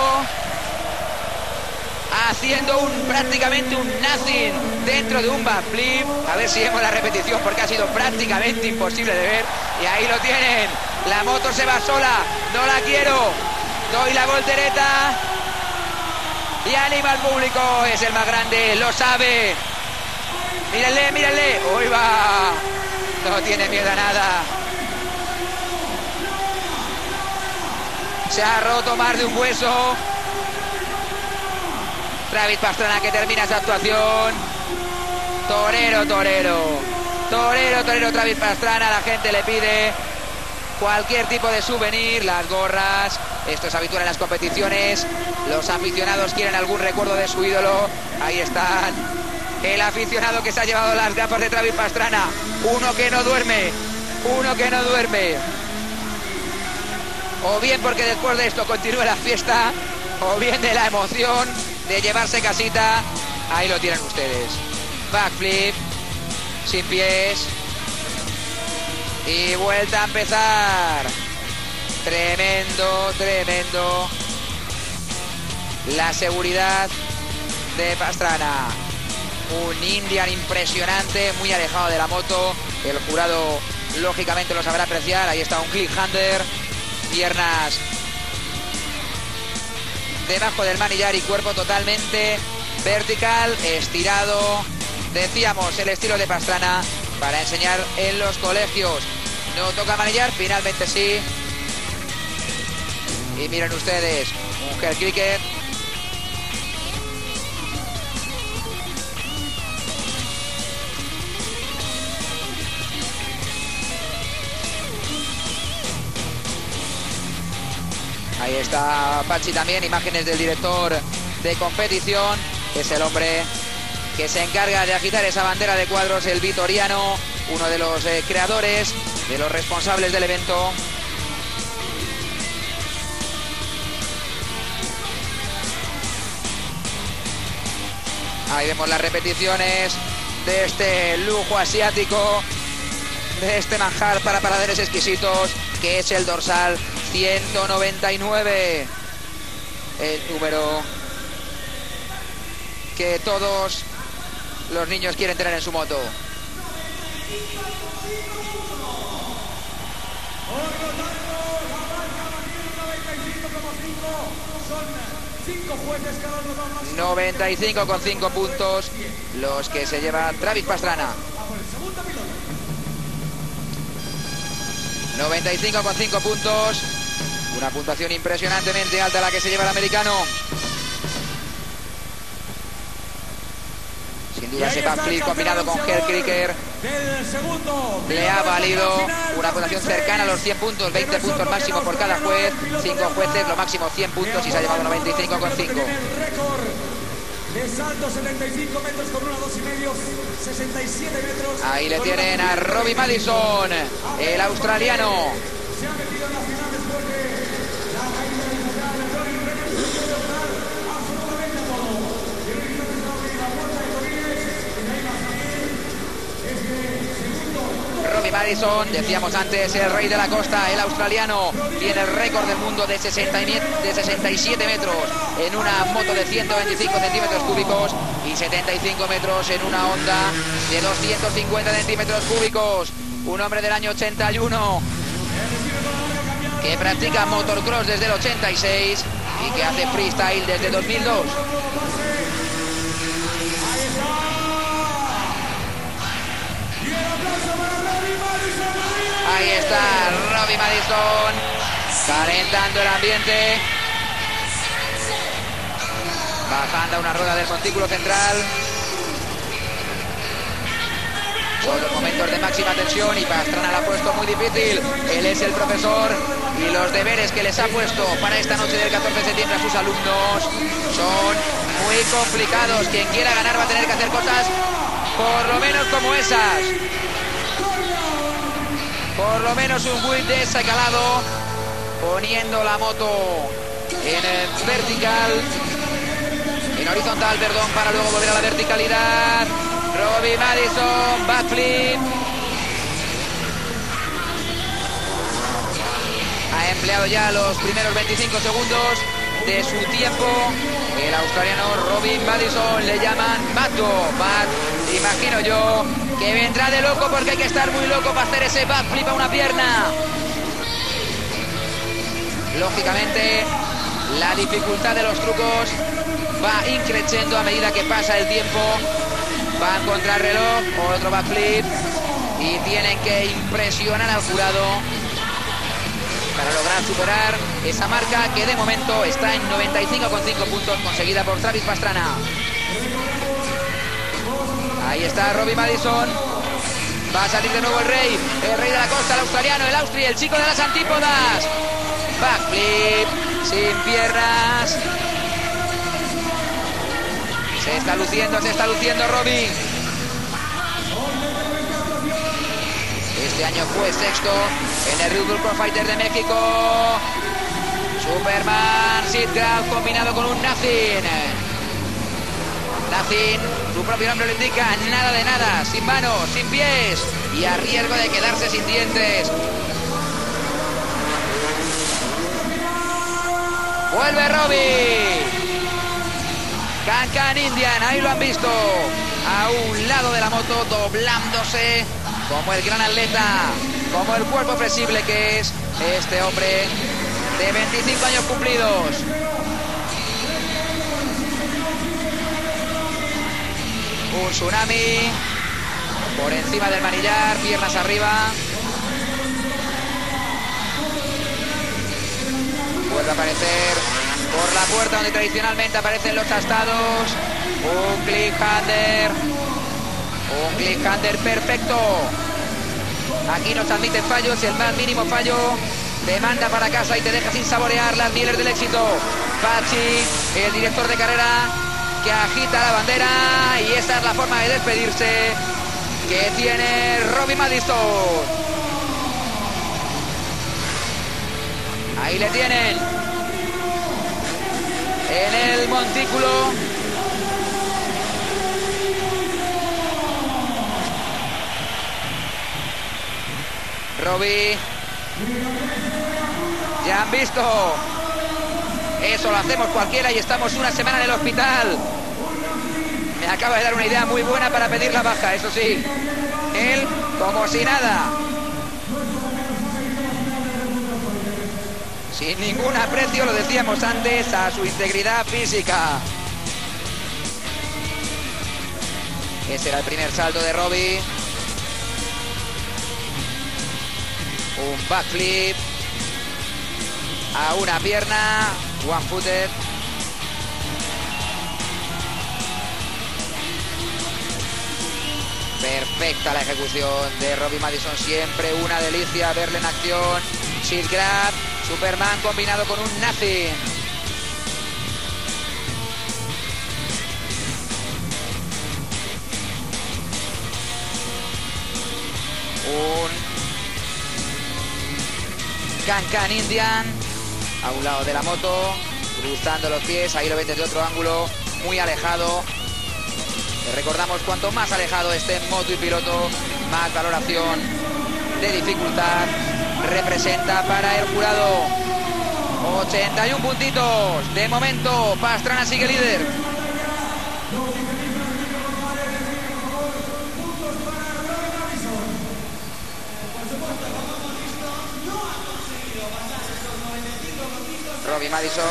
[SPEAKER 1] haciendo prácticamente un nothing dentro de un backflip. A ver si vemos la repetición porque ha sido prácticamente imposible de ver. Y ahí lo tienen. La moto se va sola. No la quiero. Doy la voltereta. Y anima al público. Es el más grande. Lo sabe. Mírenle, mírenle. ¡Uy, va! No tiene miedo a nada. Se ha roto más de un hueso. Travis Pastrana, que termina esa actuación. Torero, torero. Torero, torero Travis Pastrana. La gente le pide cualquier tipo de souvenir, las gorras. Esto es habitual en las competiciones. Los aficionados quieren algún recuerdo de su ídolo. Ahí están. El aficionado que se ha llevado las gafas de Travis Pastrana. Uno que no duerme. Uno que no duerme. O bien porque después de esto continúe la fiesta, o bien de la emoción de llevarse casita. Ahí lo tienen ustedes. Backflip, sin pies. Y vuelta a empezar. Tremendo, tremendo. La seguridad de Pastrana. Un Indian impresionante, muy alejado de la moto. El jurado lógicamente lo sabrá apreciar. Ahí está un cliffhanger. Piernas debajo del manillar y cuerpo totalmente vertical, estirado. Decíamos, el estilo de Pastrana para enseñar en los colegios. No toca manillar, finalmente sí. Y miren ustedes, un Hell Cricket. Ahí está Pachi también, imágenes del director de competición. Es el hombre que se encarga de agitar esa bandera de cuadros, el vitoriano, uno de los creadores, de los responsables del evento. Ahí vemos las repeticiones de este lujo asiático, de este manjar para paladares exquisitos, que es el dorsal 199, el número que todos los niños quieren tener en su moto.
[SPEAKER 2] Jueces, cada uno da más
[SPEAKER 1] 95,5 puntos los que se lleva Travis Pastrana. 95,5 puntos. Una puntuación impresionantemente alta la que se lleva el americano. Sin duda ese backflip combinado con Hell Cricket le ha valido una puntuación cercana a los 100 puntos, 20 puntos máximo por cada juez, 5 jueces, lo máximo 100 puntos y se ha llevado 95,5.
[SPEAKER 2] De salto 75 metros con una 2,5, 67 metros.
[SPEAKER 1] Ahí le tienen a Robbie Madison, el australiano.
[SPEAKER 2] Se ha metido en la final después de la caída de Robbie absolutamente todo.
[SPEAKER 1] Robbie Madison, decíamos antes, el rey de la costa, el australiano, tiene el récord del mundo de 67 metros en una moto de 125 centímetros cúbicos y 75 metros en una Honda de 250 centímetros cúbicos. Un hombre del año 81 que practica motocross desde el 86 y que hace freestyle desde 2002. Ahí está Robbie Madison calentando el ambiente, bajando a una rueda del montículo central. Son los momentos de máxima tensión y Pastrana la ha puesto muy difícil. Él es el profesor y los deberes que les ha puesto para esta noche del 14 de septiembre a sus alumnos son muy complicados. Quien quiera ganar va a tener que hacer cosas por lo menos como esas. Por lo menos un whip de ese calado, poniendo la moto en vertical, en horizontal, perdón, para luego volver a la verticalidad. Robbie Madison, backflip. Ha empleado ya los primeros 25 segundos de su tiempo. El australiano Robbie Madison le llaman Bato. Imagino yo que vendrá de loco porque hay que estar muy loco para hacer ese backflip a una pierna. Lógicamente, la dificultad de los trucos va increciendo a medida que pasa el tiempo. Va a encontrar reloj, otro backflip y tienen que impresionar al jurado para lograr superar esa marca que de momento está en 95,5 puntos, conseguida por Travis Pastrana. Ahí está Robbie Madison. Va a salir de nuevo el rey de la costa, el australiano, el Austri, el chico de las antípodas. Backflip, sin piernas. Se está luciendo Robbie. Este año fue sexto en el Red Bull Pro Fighter de México. Superman, sit grab combinado con un nothing. Nothing, su propio nombre lo indica, nada de nada, sin manos, sin pies y a riesgo de quedarse sin dientes. Vuelve Robbie. Can Indian, ahí lo han visto, a un lado de la moto, doblándose como el gran atleta, como el cuerpo flexible que es este hombre de 25 años cumplidos. Un tsunami por encima del manillar, piernas arriba. Vuelve aparecer por la puerta donde tradicionalmente aparecen los tastados. Un cliffhanger perfecto. Aquí no se admiten fallos y el más mínimo fallo te manda para casa y te deja sin saborear las mieles del éxito. Pachi, el director de carrera, que agita la bandera, y esa es la forma de despedirse que tiene Robbie Madison. Ahí le tienen en el montículo. Robbie, ya han visto, eso lo hacemos cualquiera y estamos una semana en el hospital. Me acaba de dar una idea muy buena para pedir la baja, eso sí, él como si nada, sin ningún aprecio, lo decíamos antes, a su integridad física. Ese era el primer salto de Robbie. Un backflip a una pierna, one footed. Perfecta la ejecución de Robbie Madison, siempre una delicia verle en acción. Shield grab, Superman combinado con un nothing. Un Can Indian a un lado de la moto, cruzando los pies, ahí lo ven desde otro ángulo, muy alejado. Recordamos, cuanto más alejado esté moto y piloto, más valoración de dificultad representa para el jurado. 81 puntitos, de momento Pastrana sigue líder. Robbie Madison,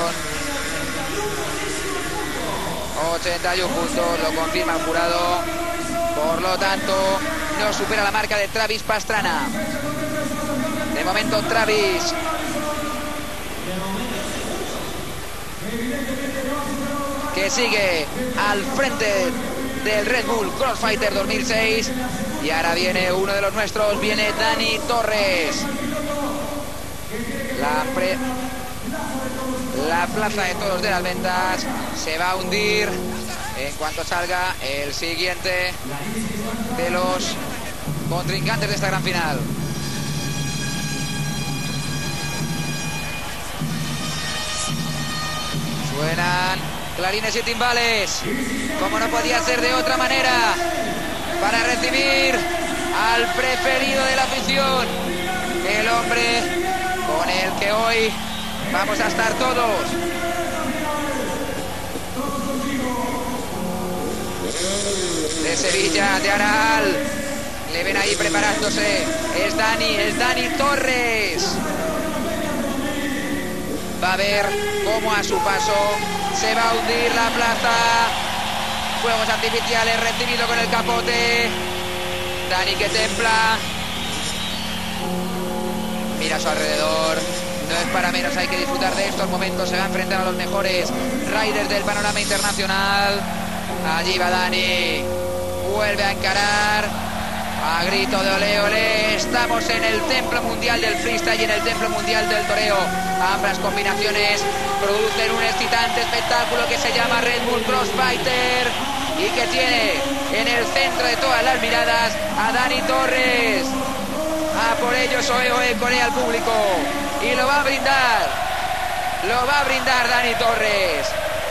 [SPEAKER 1] 81 puntos, lo confirma el jurado. Por lo tanto, no supera la marca de Travis Pastrana. De momento Travis que sigue al frente del Red Bull Crossfighter 2006. Y ahora viene uno de los nuestros, viene Dani Torres. La plaza de toros de las ventas se va a hundir en cuanto salga el siguiente de los contrincantes de esta gran final. Suenan clarines y timbales, como no podía ser de otra manera, para recibir al preferido de la afición, el hombre con el que hoy vamos a estar todos. De Sevilla, de Aral, le ven ahí preparándose. Es Dani Torres. Va a ver cómo a su paso se va a hundir la plaza. Fuegos artificiales recibido con el capote. Dani que templa. Mira a su alrededor. No es para menos, hay que disfrutar de estos momentos. Se va a enfrentar a los mejores riders del panorama internacional. Allí va Dani. Vuelve a encarar. A grito de olé, olé. Estamos en el templo mundial del freestyle y en el templo mundial del toreo. Ambas combinaciones producen un excitante espectáculo que se llama Red Bull Crossfighter y que tiene en el centro de todas las miradas a Dani Torres. A por ellos, oe, oe, corea al público. Y lo va a brindar. Lo va a brindar Dani Torres.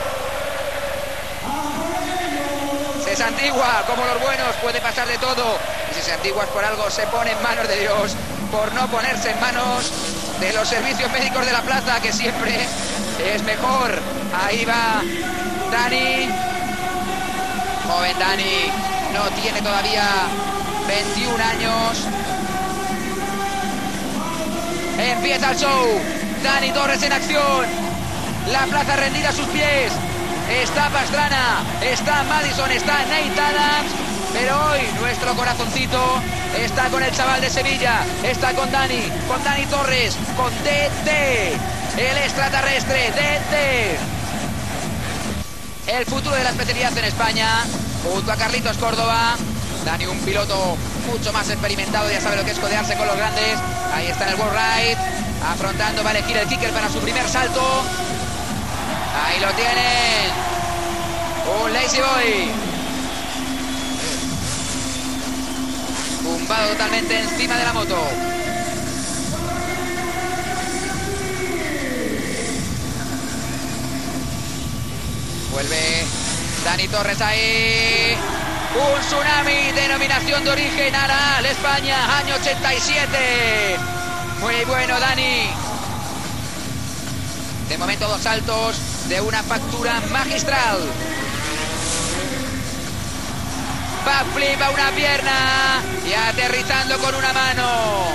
[SPEAKER 1] Se santigua como los buenos, puede pasar de todo. Y si se antiguas por algo, se pone en manos de Dios, por no ponerse en manos de los servicios médicos de la plaza, que siempre es mejor. Ahí va Dani. Joven Dani, no tiene todavía 21 años. Empieza el show. Dani Torres en acción. La plaza rendida a sus pies. Está Pastrana, está Madison, está Nate Adams. Pero hoy nuestro corazoncito está con el chaval de Sevilla. Está con Dani Torres, con DT. Él es extraterrestre, Dente. El futuro de la especialidad en España, junto a Carlitos Córdoba. Dani, un piloto mucho más experimentado, ya sabe lo que es codearse con los grandes. Ahí está en el World Ride, afrontando, va a elegir el kicker para su primer salto. Ahí lo tienen. Un Lazy Boy. Tumbado totalmente encima de la moto. Vuelve Dani Torres ahí. Un tsunami, denominación de origen Aral, España, año 87. Muy bueno, Dani. De momento 2 saltos de una factura magistral. Backflip a una pierna y aterrizando con una mano.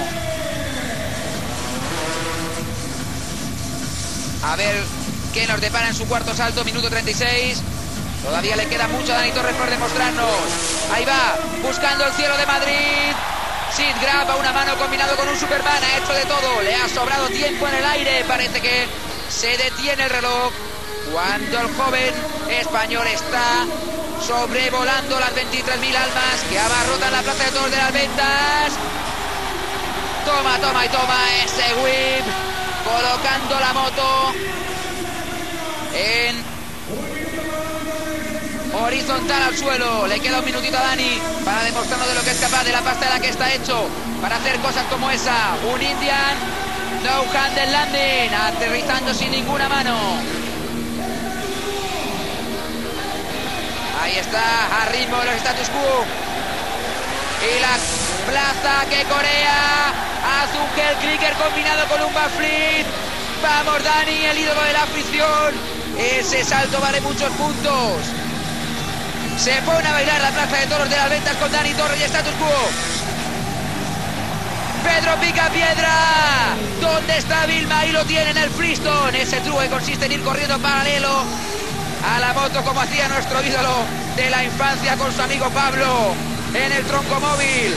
[SPEAKER 1] A ver qué nos depara en su cuarto salto, minuto 36. Todavía le queda mucho a Dani Torres por demostrarnos. Ahí va, buscando el cielo de Madrid. Sid Grab a una mano combinado con un Superman. Ha hecho de todo, le ha sobrado tiempo en el aire. Parece que se detiene el reloj cuando el joven español está sobrevolando las 23.000 almas que abarrotan la Plaza de Toros de las Ventas. Toma, toma y toma ese whip, colocando la moto en horizontal al suelo. Le queda un minutito a Dani para demostrarnos de lo que es capaz, de la pasta de la que está hecho, para hacer cosas como esa. Un Indian no handle landing, aterrizando sin ninguna mano. Ahí está, a ritmo de los status quo. Y la plaza que corea. Hace un Hell Clicker combinado con un backflip. Vamos, Dani, el ídolo de la afición. Ese salto vale muchos puntos. Se pone a bailar la Plaza de Toros de las Ventas con Dani Torres y status quo. Pedro Picapiedra. ¿Dónde está Vilma? Ahí lo tiene en el freestone. Ese truco que consiste en ir corriendo paralelo a la moto, como hacía nuestro ídolo de la infancia con su amigo Pablo en el tronco móvil.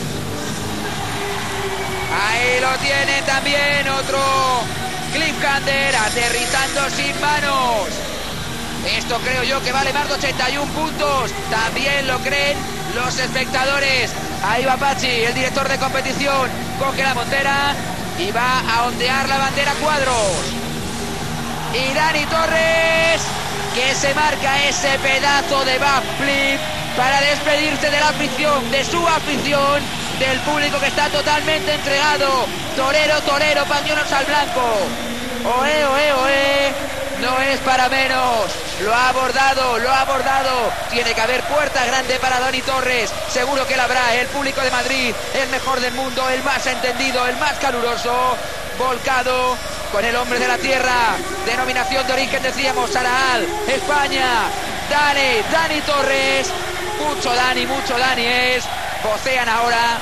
[SPEAKER 1] Ahí lo tiene también otro cliffhanger, aterrizando sin manos. Esto creo yo que vale más de 81 puntos. También lo creen los espectadores. Ahí va Pachi, el director de competición. Coge la montera y va a ondear la bandera cuadros. Y Dani Torres, que se marca ese pedazo de backflip para despedirse de la afición, de su afición, del público que está totalmente entregado. Torero, torero, pañuelos al blanco. Oe, oe, oe. No es para menos. Lo ha abordado, lo ha abordado. Tiene que haber puerta grande para Dani Torres. Seguro que la habrá. El público de Madrid, el mejor del mundo, el más entendido, el más caluroso. Volcado con el hombre de la tierra. Denominación de origen, decíamos, Aral, España. Dani Torres. Mucho Dani es. Vocean ahora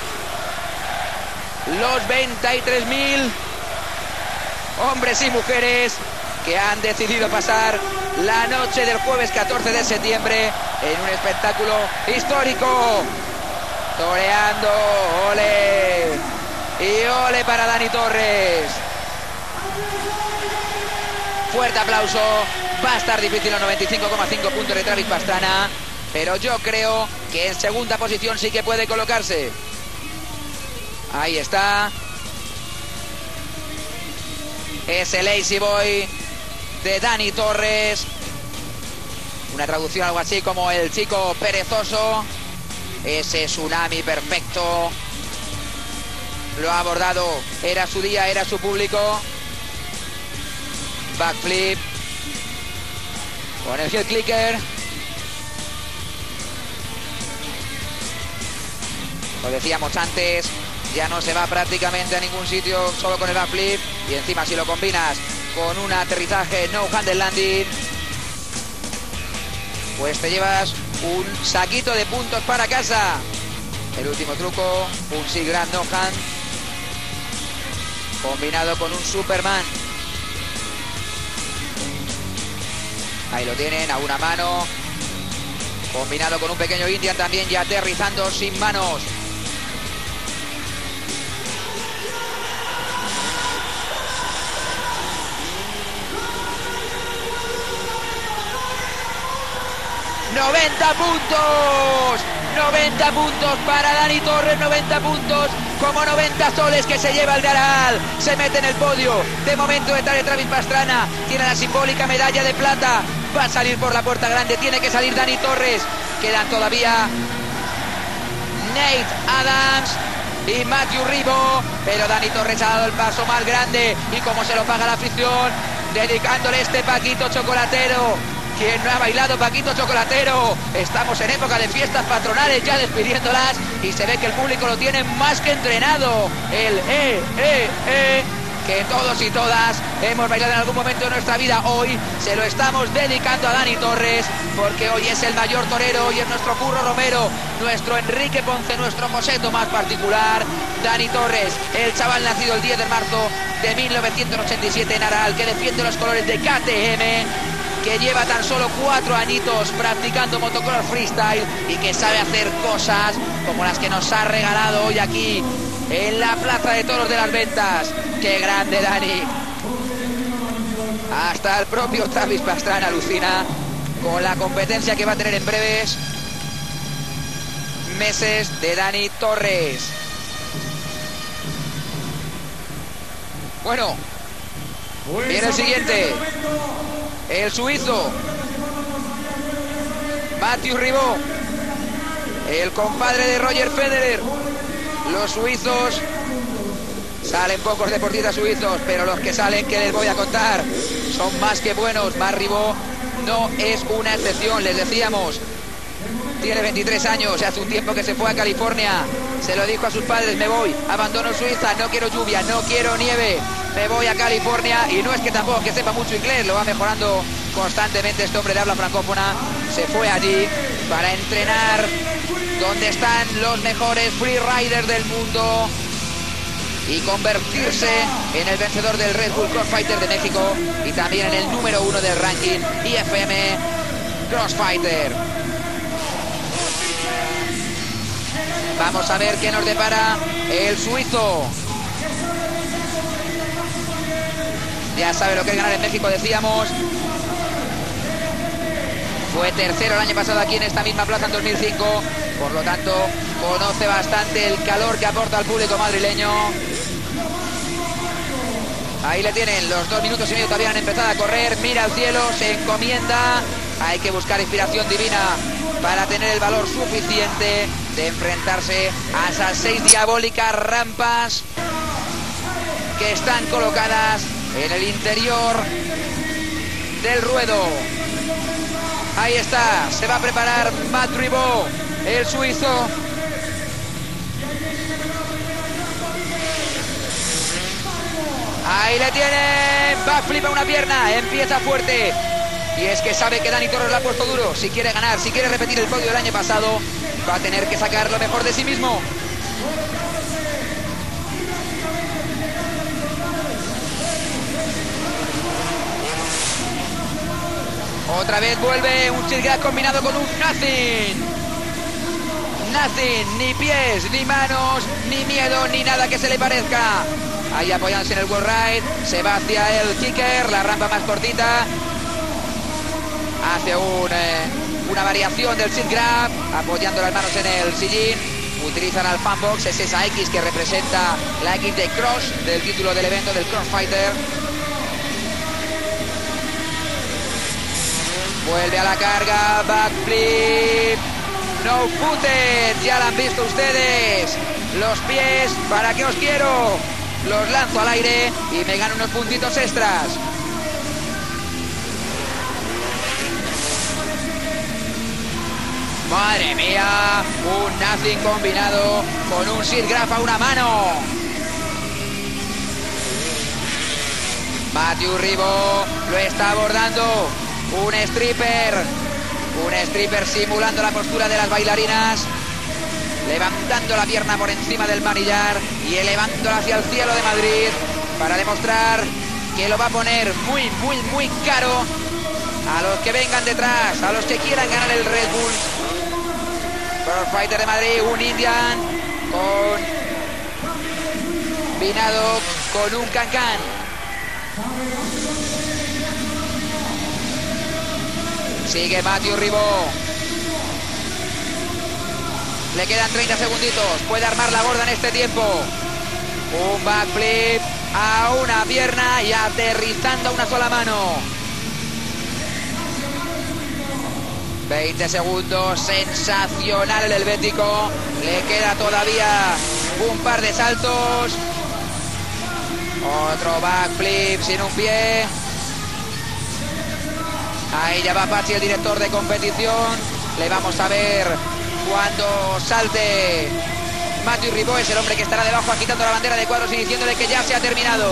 [SPEAKER 1] los 23.000 hombres y mujeres que han decidido pasar la noche del jueves 14 de septiembre en un espectáculo histórico. Toreando, ole. Y ole para Dani Torres. Fuerte aplauso. Va a estar difícil los 95,5 puntos de Travis Pastrana, pero yo creo que en segunda posición sí que puede colocarse. Ahí está. Ese Lazy Boy de Dani Torres. Una traducción algo así como el chico perezoso. Ese tsunami perfecto. Lo ha abordado. Era su día, era su público. Backflip. Con el heel clicker. Lo decíamos antes, ya no se va prácticamente a ningún sitio solo con el backflip. Y encima si lo combinas con un aterrizaje no handle landing, pues te llevas un saquito de puntos para casa. El último truco, un Sid Grab no hand combinado con un Superman. Ahí lo tienen, a una mano, combinado con un pequeño Indian también, y aterrizando sin manos. 90 puntos. 90 puntos para Dani Torres, 90 puntos, como 90 soles que se lleva el de Aral. Se mete en el podio, de momento detrás de Travis Pastrana. Tiene la simbólica medalla de plata. Va a salir por la puerta grande, tiene que salir Dani Torres. Quedan todavía Nate Adams y Matthew Ribo, pero Dani Torres ha dado el paso más grande. Y como se lo paga la afición, dedicándole este Paquito Chocolatero. ¿Quién no ha bailado Paquito Chocolatero? Estamos en época de fiestas patronales, ya despidiéndolas, y se ve que el público lo tiene más que entrenado. El que todos y todas hemos bailado en algún momento de nuestra vida. Hoy se lo estamos dedicando a Dani Torres, porque hoy es el mayor torero, hoy es nuestro Curro Romero, nuestro Enrique Ponce, nuestro Joseto más particular. Dani Torres, el chaval nacido el 10 de marzo de 1987 en Aral, que defiende los colores de KTM, que lleva tan solo 4 añitos practicando motocross freestyle y que sabe hacer cosas como las que nos ha regalado hoy aquí en la Plaza de Toros de las Ventas. ¡Qué grande, Dani! Hasta el propio Travis Pastrana alucina con la competencia que va a tener en breves meses de Dani Torres. Bueno, viene el siguiente. El suizo Matthew Ribo, el compadre de Roger Federer. Los suizos, salen pocos deportistas suizos, pero los que salen, que les voy a contar, son más que buenos. Matthew Ribo no es una excepción, les decíamos. Tiene 23 años, hace un tiempo que se fue a California. Se lo dijo a sus padres: me voy, abandono Suiza, no quiero lluvia, no quiero nieve, me voy a California. Y no es que tampoco que sepa mucho inglés, lo va mejorando constantemente este hombre de habla francófona. Se fue allí para entrenar donde están los mejores freeriders del mundo y convertirse en el vencedor del Red Bull Crossfighter de México y también en el número 1 del ranking IFM Crossfighter. Vamos a ver qué nos depara el suizo. Ya sabe lo que es ganar en México, decíamos. Fue tercero el año pasado aquí en esta misma plaza en 2005. Por lo tanto, conoce bastante el calor que aporta al público madrileño. Ahí le tienen, los 2 minutos y medio todavía han empezado a correr. Mira al cielo, se encomienda. Hay que buscar inspiración divina para tener el valor suficiente de enfrentarse a esas 6 diabólicas rampas que están colocadas en el interior del ruedo. Ahí está, se va a preparar Matthew Ribo, el suizo. Ahí le tienen, backflip a una pierna, empieza fuerte. Y es que sabe que Dani Torres lo ha puesto duro. Si quiere ganar, si quiere repetir el podio del año pasado, va a tener que sacar lo mejor de sí mismo. Otra vez vuelve un chilgrad combinado con un nothing. Nothing, ni pies, ni manos, ni miedo, ni nada que se le parezca. Ahí apoyándose en el wall ride, se va hacia el kicker, la rampa más cortita. Hace una variación del sit grab, apoyando las manos en el sillín. Utilizan al fanbox, es esa X que representa la X de Cross, del título del evento del Crossfighter. Vuelve a la carga, backflip, no footed, ya la han visto ustedes. Los pies, ¿para qué os quiero? Los lanzo al aire y me gano unos puntitos extras. Madre mía, un nothing combinado con un sit grab a una mano. Matthew Ribo lo está abordando. Un stripper simulando la postura de las bailarinas, levantando la pierna por encima del manillar y elevándola hacia el cielo de Madrid para demostrar que lo va a poner muy, muy, muy caro a los que vengan detrás, a los que quieran ganar el Red Bull Crossfighter de Madrid. Un Indian combinado con un can-can. Sigue Matthew Ribo, Le quedan 30 segunditos. Puede armar la gorda en este tiempo. Un backflip a una pierna y aterrizando a una sola mano. 20 segundos. Sensacional el helvético. Le queda todavía un par de saltos. Otro backflip sin un pie. Ahí ya va Pachi, el director de competición. Le vamos a ver cuando salte Mathieu Ribot. Es el hombre que estará debajo agitando la bandera de cuadros y diciéndole que ya se ha terminado.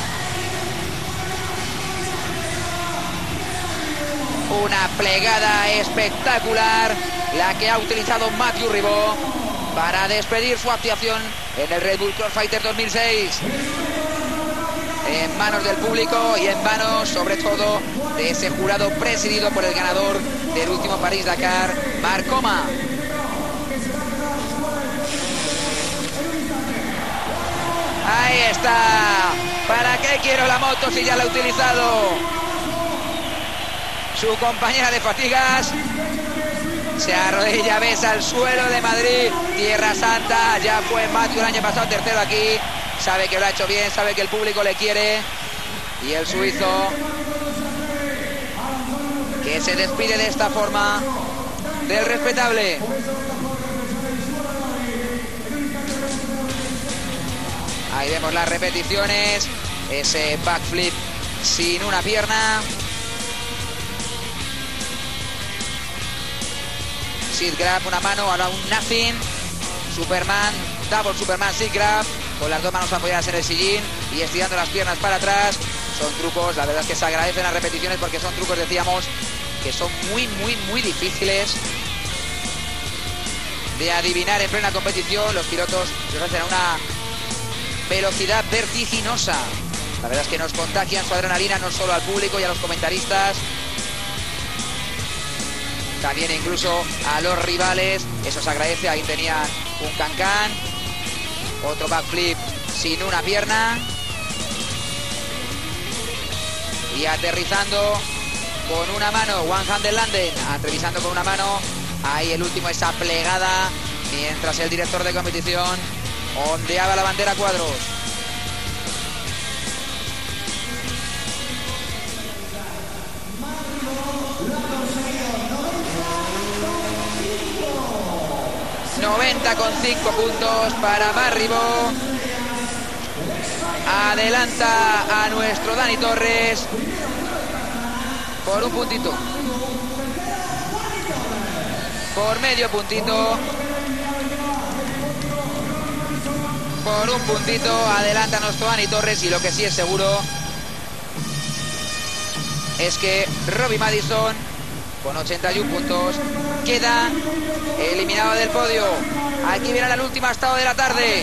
[SPEAKER 1] Una plegada espectacular la que ha utilizado Mathieu Ribot para despedir su actuación en el Red Bull Crossfighter 2006. En manos del público y en manos sobre todo de ese jurado presidido por el ganador del último París-Dakar, Marc Coma. Ahí está. ¿Para qué quiero la moto si ya la he utilizado? Su compañera de fatigas se arrodilla, besa el suelo de Madrid, Tierra Santa. Ya fue Mathieu el año pasado tercero aquí. Sabe que lo ha hecho bien, sabe que el público le quiere. Y el suizo que se despide de esta forma del respetable. Ahí vemos las repeticiones. Ese backflip sin una pierna. Seat grab, una mano, ahora un nothing. Superman, double Superman seat grab. Con las dos manos apoyadas en el sillín y estirando las piernas para atrás. Son trucos, la verdad es que se agradecen las repeticiones porque son trucos, decíamos, que son muy difíciles de adivinar en plena competición. Los pilotos los hacen a una velocidad vertiginosa. La verdad es que nos contagian su adrenalina no solo al público y a los comentaristas, también incluso a los rivales. Eso se agradece. Ahí tenía un cancán. Otro backflip sin una pierna. Y aterrizando con una mano. One handed landing. Aterrizando con una mano. Ahí el último, esa plegada. Mientras el director de competición ondeaba la bandera a cuadros. ...90,5 puntos para Marc Ribot. Adelanta a nuestro Dani Torres por un puntito, por medio puntito, por un puntito. Adelanta a nuestro Dani Torres. Y lo que sí es seguro es que Robbie Madison, con 81 puntos, queda eliminado del podio. Aquí viene el último estado de la tarde.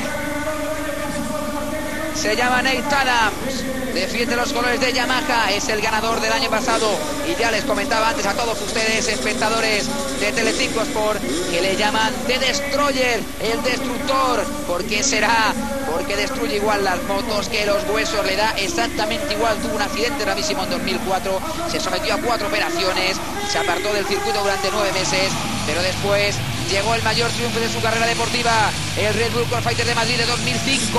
[SPEAKER 1] Se llama Nate Adams, defiende los colores de Yamaha, es el ganador del año pasado. Y ya les comentaba antes a todos ustedes, espectadores de Telecinco Sport, que le llaman The Destroyer, el destructor. ¿Por qué será? Porque destruye igual las motos que los huesos, le da exactamente igual. Tuvo un accidente gravísimo en 2004, se sometió a 4 operaciones, se apartó del circuito durante 9 meses, pero después llegó el mayor triunfo de su carrera deportiva, el Red Bull Crossfighter de Madrid de 2005.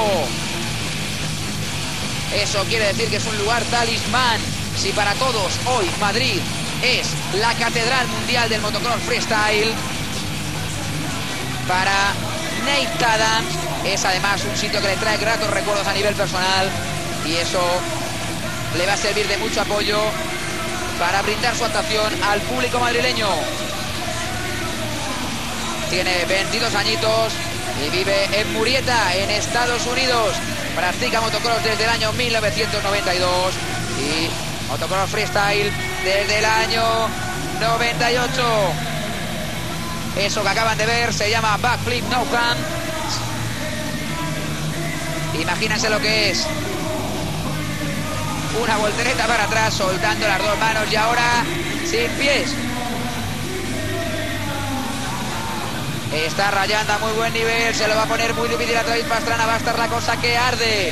[SPEAKER 1] Eso quiere decir que es un lugar talismán. Si para todos hoy Madrid es la catedral mundial del motocross freestyle, para Nate Adams es además un sitio que le trae gratos recuerdos a nivel personal, y eso le va a servir de mucho apoyo para brindar su actuación al público madrileño. Tiene 22 añitos y vive en Murrieta, en Estados Unidos. Practica motocross desde el año 1992 y motocross freestyle desde el año 98. Eso que acaban de ver se llama backflip no cam. Imagínense lo que es una voltereta para atrás soltando las dos manos y ahora sin pies. Está rayando a muy buen nivel, se lo va a poner muy difícil a Travis Pastrana, va a estar la cosa que arde.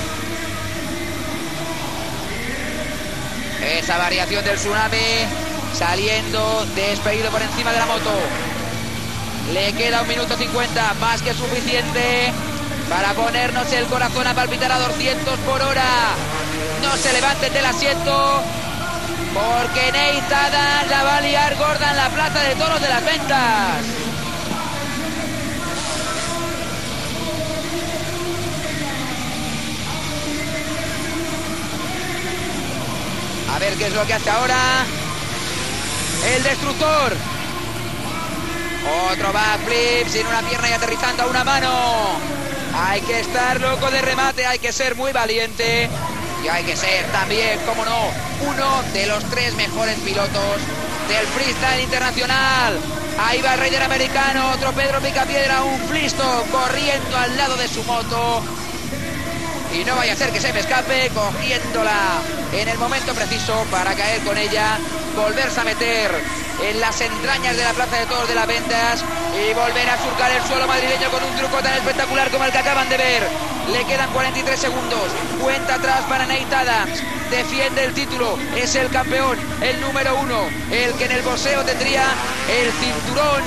[SPEAKER 1] Esa variación del tsunami saliendo despedido por encima de la moto. Le queda 1 minuto 50, más que suficiente para ponernos el corazón a palpitar a 200 por hora. No se levanten del asiento, porque Nate Adams la va a liar gorda en la Plaza de Toros de las Ventas. A ver qué es lo que hace ahora el destructor. Otro backflip sin una pierna y aterrizando a una mano. Hay que estar loco de remate, hay que ser muy valiente. Y hay que ser también, como no, uno de los 3 mejores pilotos del freestyle internacional. Ahí va el Raider americano, otro Pedro Picapiedra, un Flisto corriendo al lado de su moto. Y no vaya a ser que se me escape, cogiéndola en el momento preciso para caer con ella, volverse a meter en las entrañas de la Plaza de Toros de las Ventas y volver a surcar el suelo madrileño con un truco tan espectacular como el que acaban de ver. Le quedan 43 segundos, cuenta atrás para Nate Adams, defiende el título, es el campeón, el número 1, el que en el boxeo tendría el cinturón.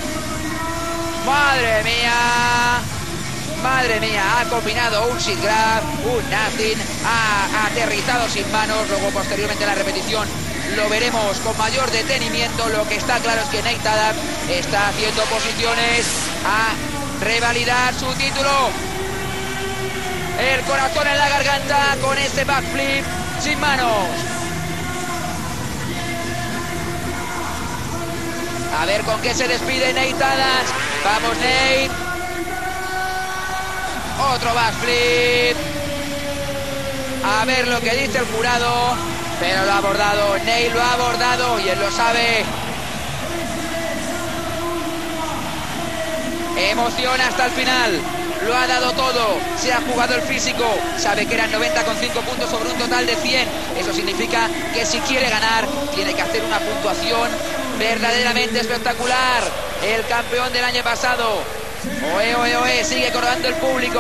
[SPEAKER 1] Madre mía, ha combinado un sit grab, un nothing, ha aterrizado sin manos, luego posteriormente la repetición lo veremos con mayor detenimiento. Lo que está claro es que Nate Adams está haciendo posiciones a revalidar su título. El corazón en la garganta con este backflip sin manos. A ver con qué se despide Nate Adams. Vamos, Nate. Otro backflip. A ver lo que dice el jurado. Pero lo ha abordado, Nate lo ha abordado y él lo sabe. Emoción hasta el final. Lo ha dado todo, se ha jugado el físico, sabe que eran 90,5 puntos sobre un total de 100. Eso significa que si quiere ganar, tiene que hacer una puntuación verdaderamente espectacular. El campeón del año pasado. Oe, oe, oe, sigue coronando el público.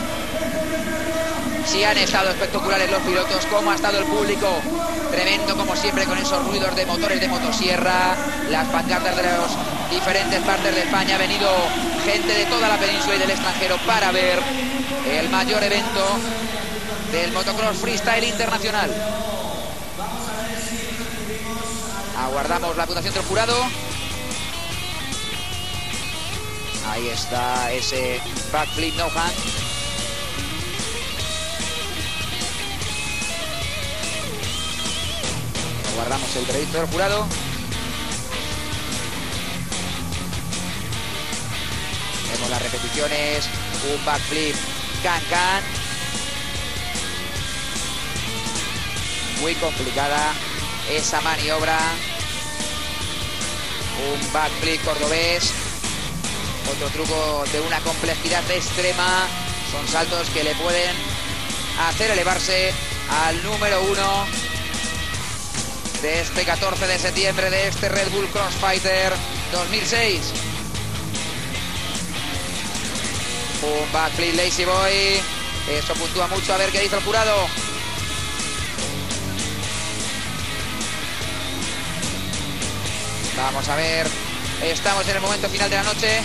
[SPEAKER 1] Sí han estado espectaculares los pilotos, como ha estado el público. Tremendo como siempre con esos ruidos de motores de motosierra, las pancartas de las diferentes partes de España. Ha venido gente de toda la península y del extranjero para ver el mayor evento del motocross freestyle internacional. Aguardamos la puntuación del jurado. Ahí está ese backflip no hand. Guardamos el veredicto del jurado. Vemos las repeticiones. Un backflip can. Muy complicada esa maniobra. Un backflip cordobés. Otro truco de una complejidad extrema. Son saltos que le pueden hacer elevarse al número 1 de este 14 de septiembre de este Red Bull Crossfighter 2006. Un backflip Lazy Boy. Eso puntúa mucho. A ver qué dice el jurado. Vamos a ver. Estamos en el momento final de la noche.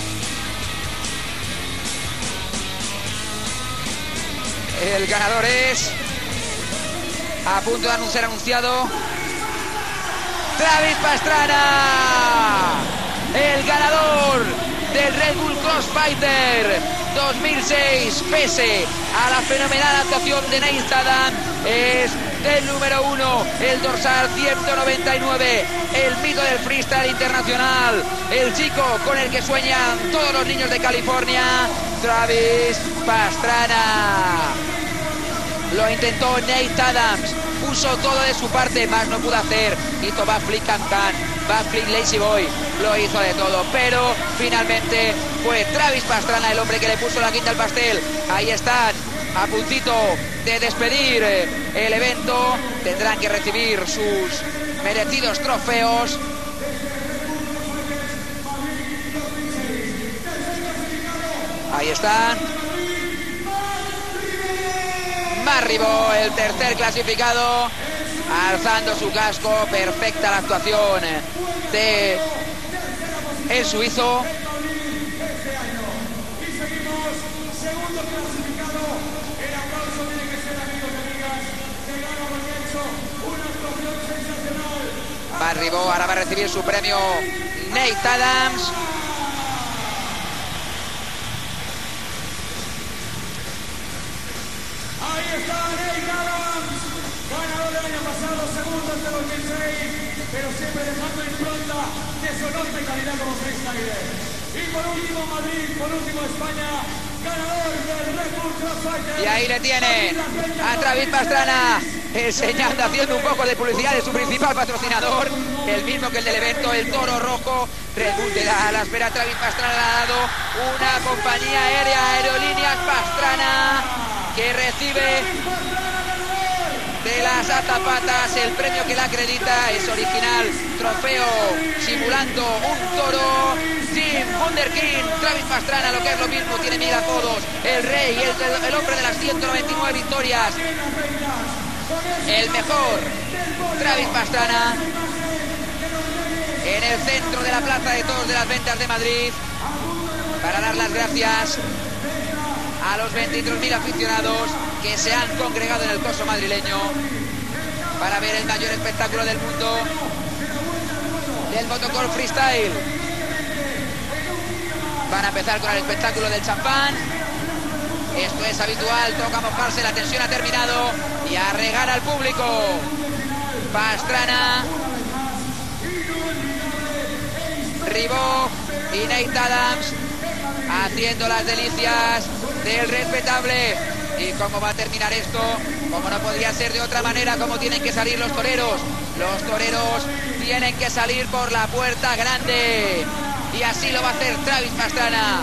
[SPEAKER 1] El ganador es, a punto de anunciar anunciado, Travis Pastrana, el ganador del Red Bull Crossfighter 2006, pese a la fenomenal actuación de Nate Adams. Es el número 1, el dorsal 199, el mito del freestyle internacional, el chico con el que sueñan todos los niños de California, Travis Pastrana. Lo intentó Nate Adams, puso todo de su parte, más no pudo hacer. Hizo backflip can, backflip Lazy Boy, lo hizo de todo, pero finalmente fue Travis Pastrana el hombre que le puso la guinda al pastel. Ahí están, a puntito de despedir el evento. Tendrán que recibir sus merecidos trofeos. Ahí están. Marribó, el tercer clasificado. alzando su casco. Perfecta la actuación de el suizo. Va Ribó, ahora va a recibir su premio Nate Adams.
[SPEAKER 2] Ahí está Nate Adams, ganador del año pasado, segundo este 2006, pero siempre dejando impronta de su enorme calidad como freestyler. Y por último Madrid, por último España, ganador del Red Bull Crossfighter.
[SPEAKER 1] Y ahí le tiene a Travis Pastrana, enseñando, haciendo un poco de publicidad de su principal patrocinador, el mismo que el del evento, el Toro Rojo. Red Bull de la espera. Travis Pastrana le ha dado una compañía aérea, Aerolíneas Pastrana, que recibe de las azafatas el premio que la acredita. Es original, trofeo simulando un toro. Team Wonder King, Travis Pastrana, lo que es lo mismo, tiene 1000 apodos, el rey, el hombre de las 199 victorias, el mejor, Travis Pastrana, en el centro de la Plaza de Toros de las Ventas de Madrid, para dar las gracias a los 23.000 aficionados que se han congregado en el coso madrileño para ver el mayor espectáculo del mundo del motocross freestyle. Van a empezar con el espectáculo del champán. Esto es habitual, toca mojarse, la tensión ha terminado y a regar al público. Pastrana, Ribó y Nate Adams haciendo las delicias del respetable. ¿Y cómo va a terminar esto? Como no podría ser de otra manera, como tienen que salir los toreros. Los toreros tienen que salir por la puerta grande. Y así lo va a hacer Travis Pastrana.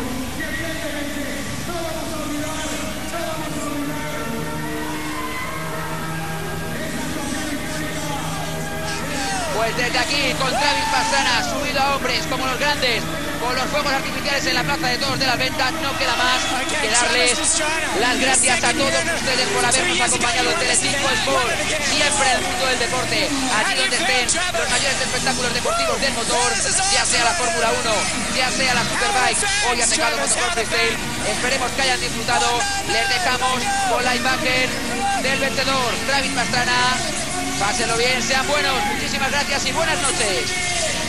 [SPEAKER 1] Pues desde aquí, con Travis Pastrana subido a hombres como los grandes, con los fuegos artificiales en la Plaza de Toros de las Ventas, no queda más que darles las gracias a todos ustedes por habernos acompañado en Telecinco Sport, siempre en el mundo del deporte, allí donde estén los mayores espectáculos deportivos del motor, ya sea la Fórmula 1, ya sea la Superbike, hoy han dejado Motocross Freestyle. Esperemos que hayan disfrutado. Les dejamos con la imagen del vencedor, Travis Pastrana. Pásenlo bien, sean buenos, muchísimas gracias y buenas noches.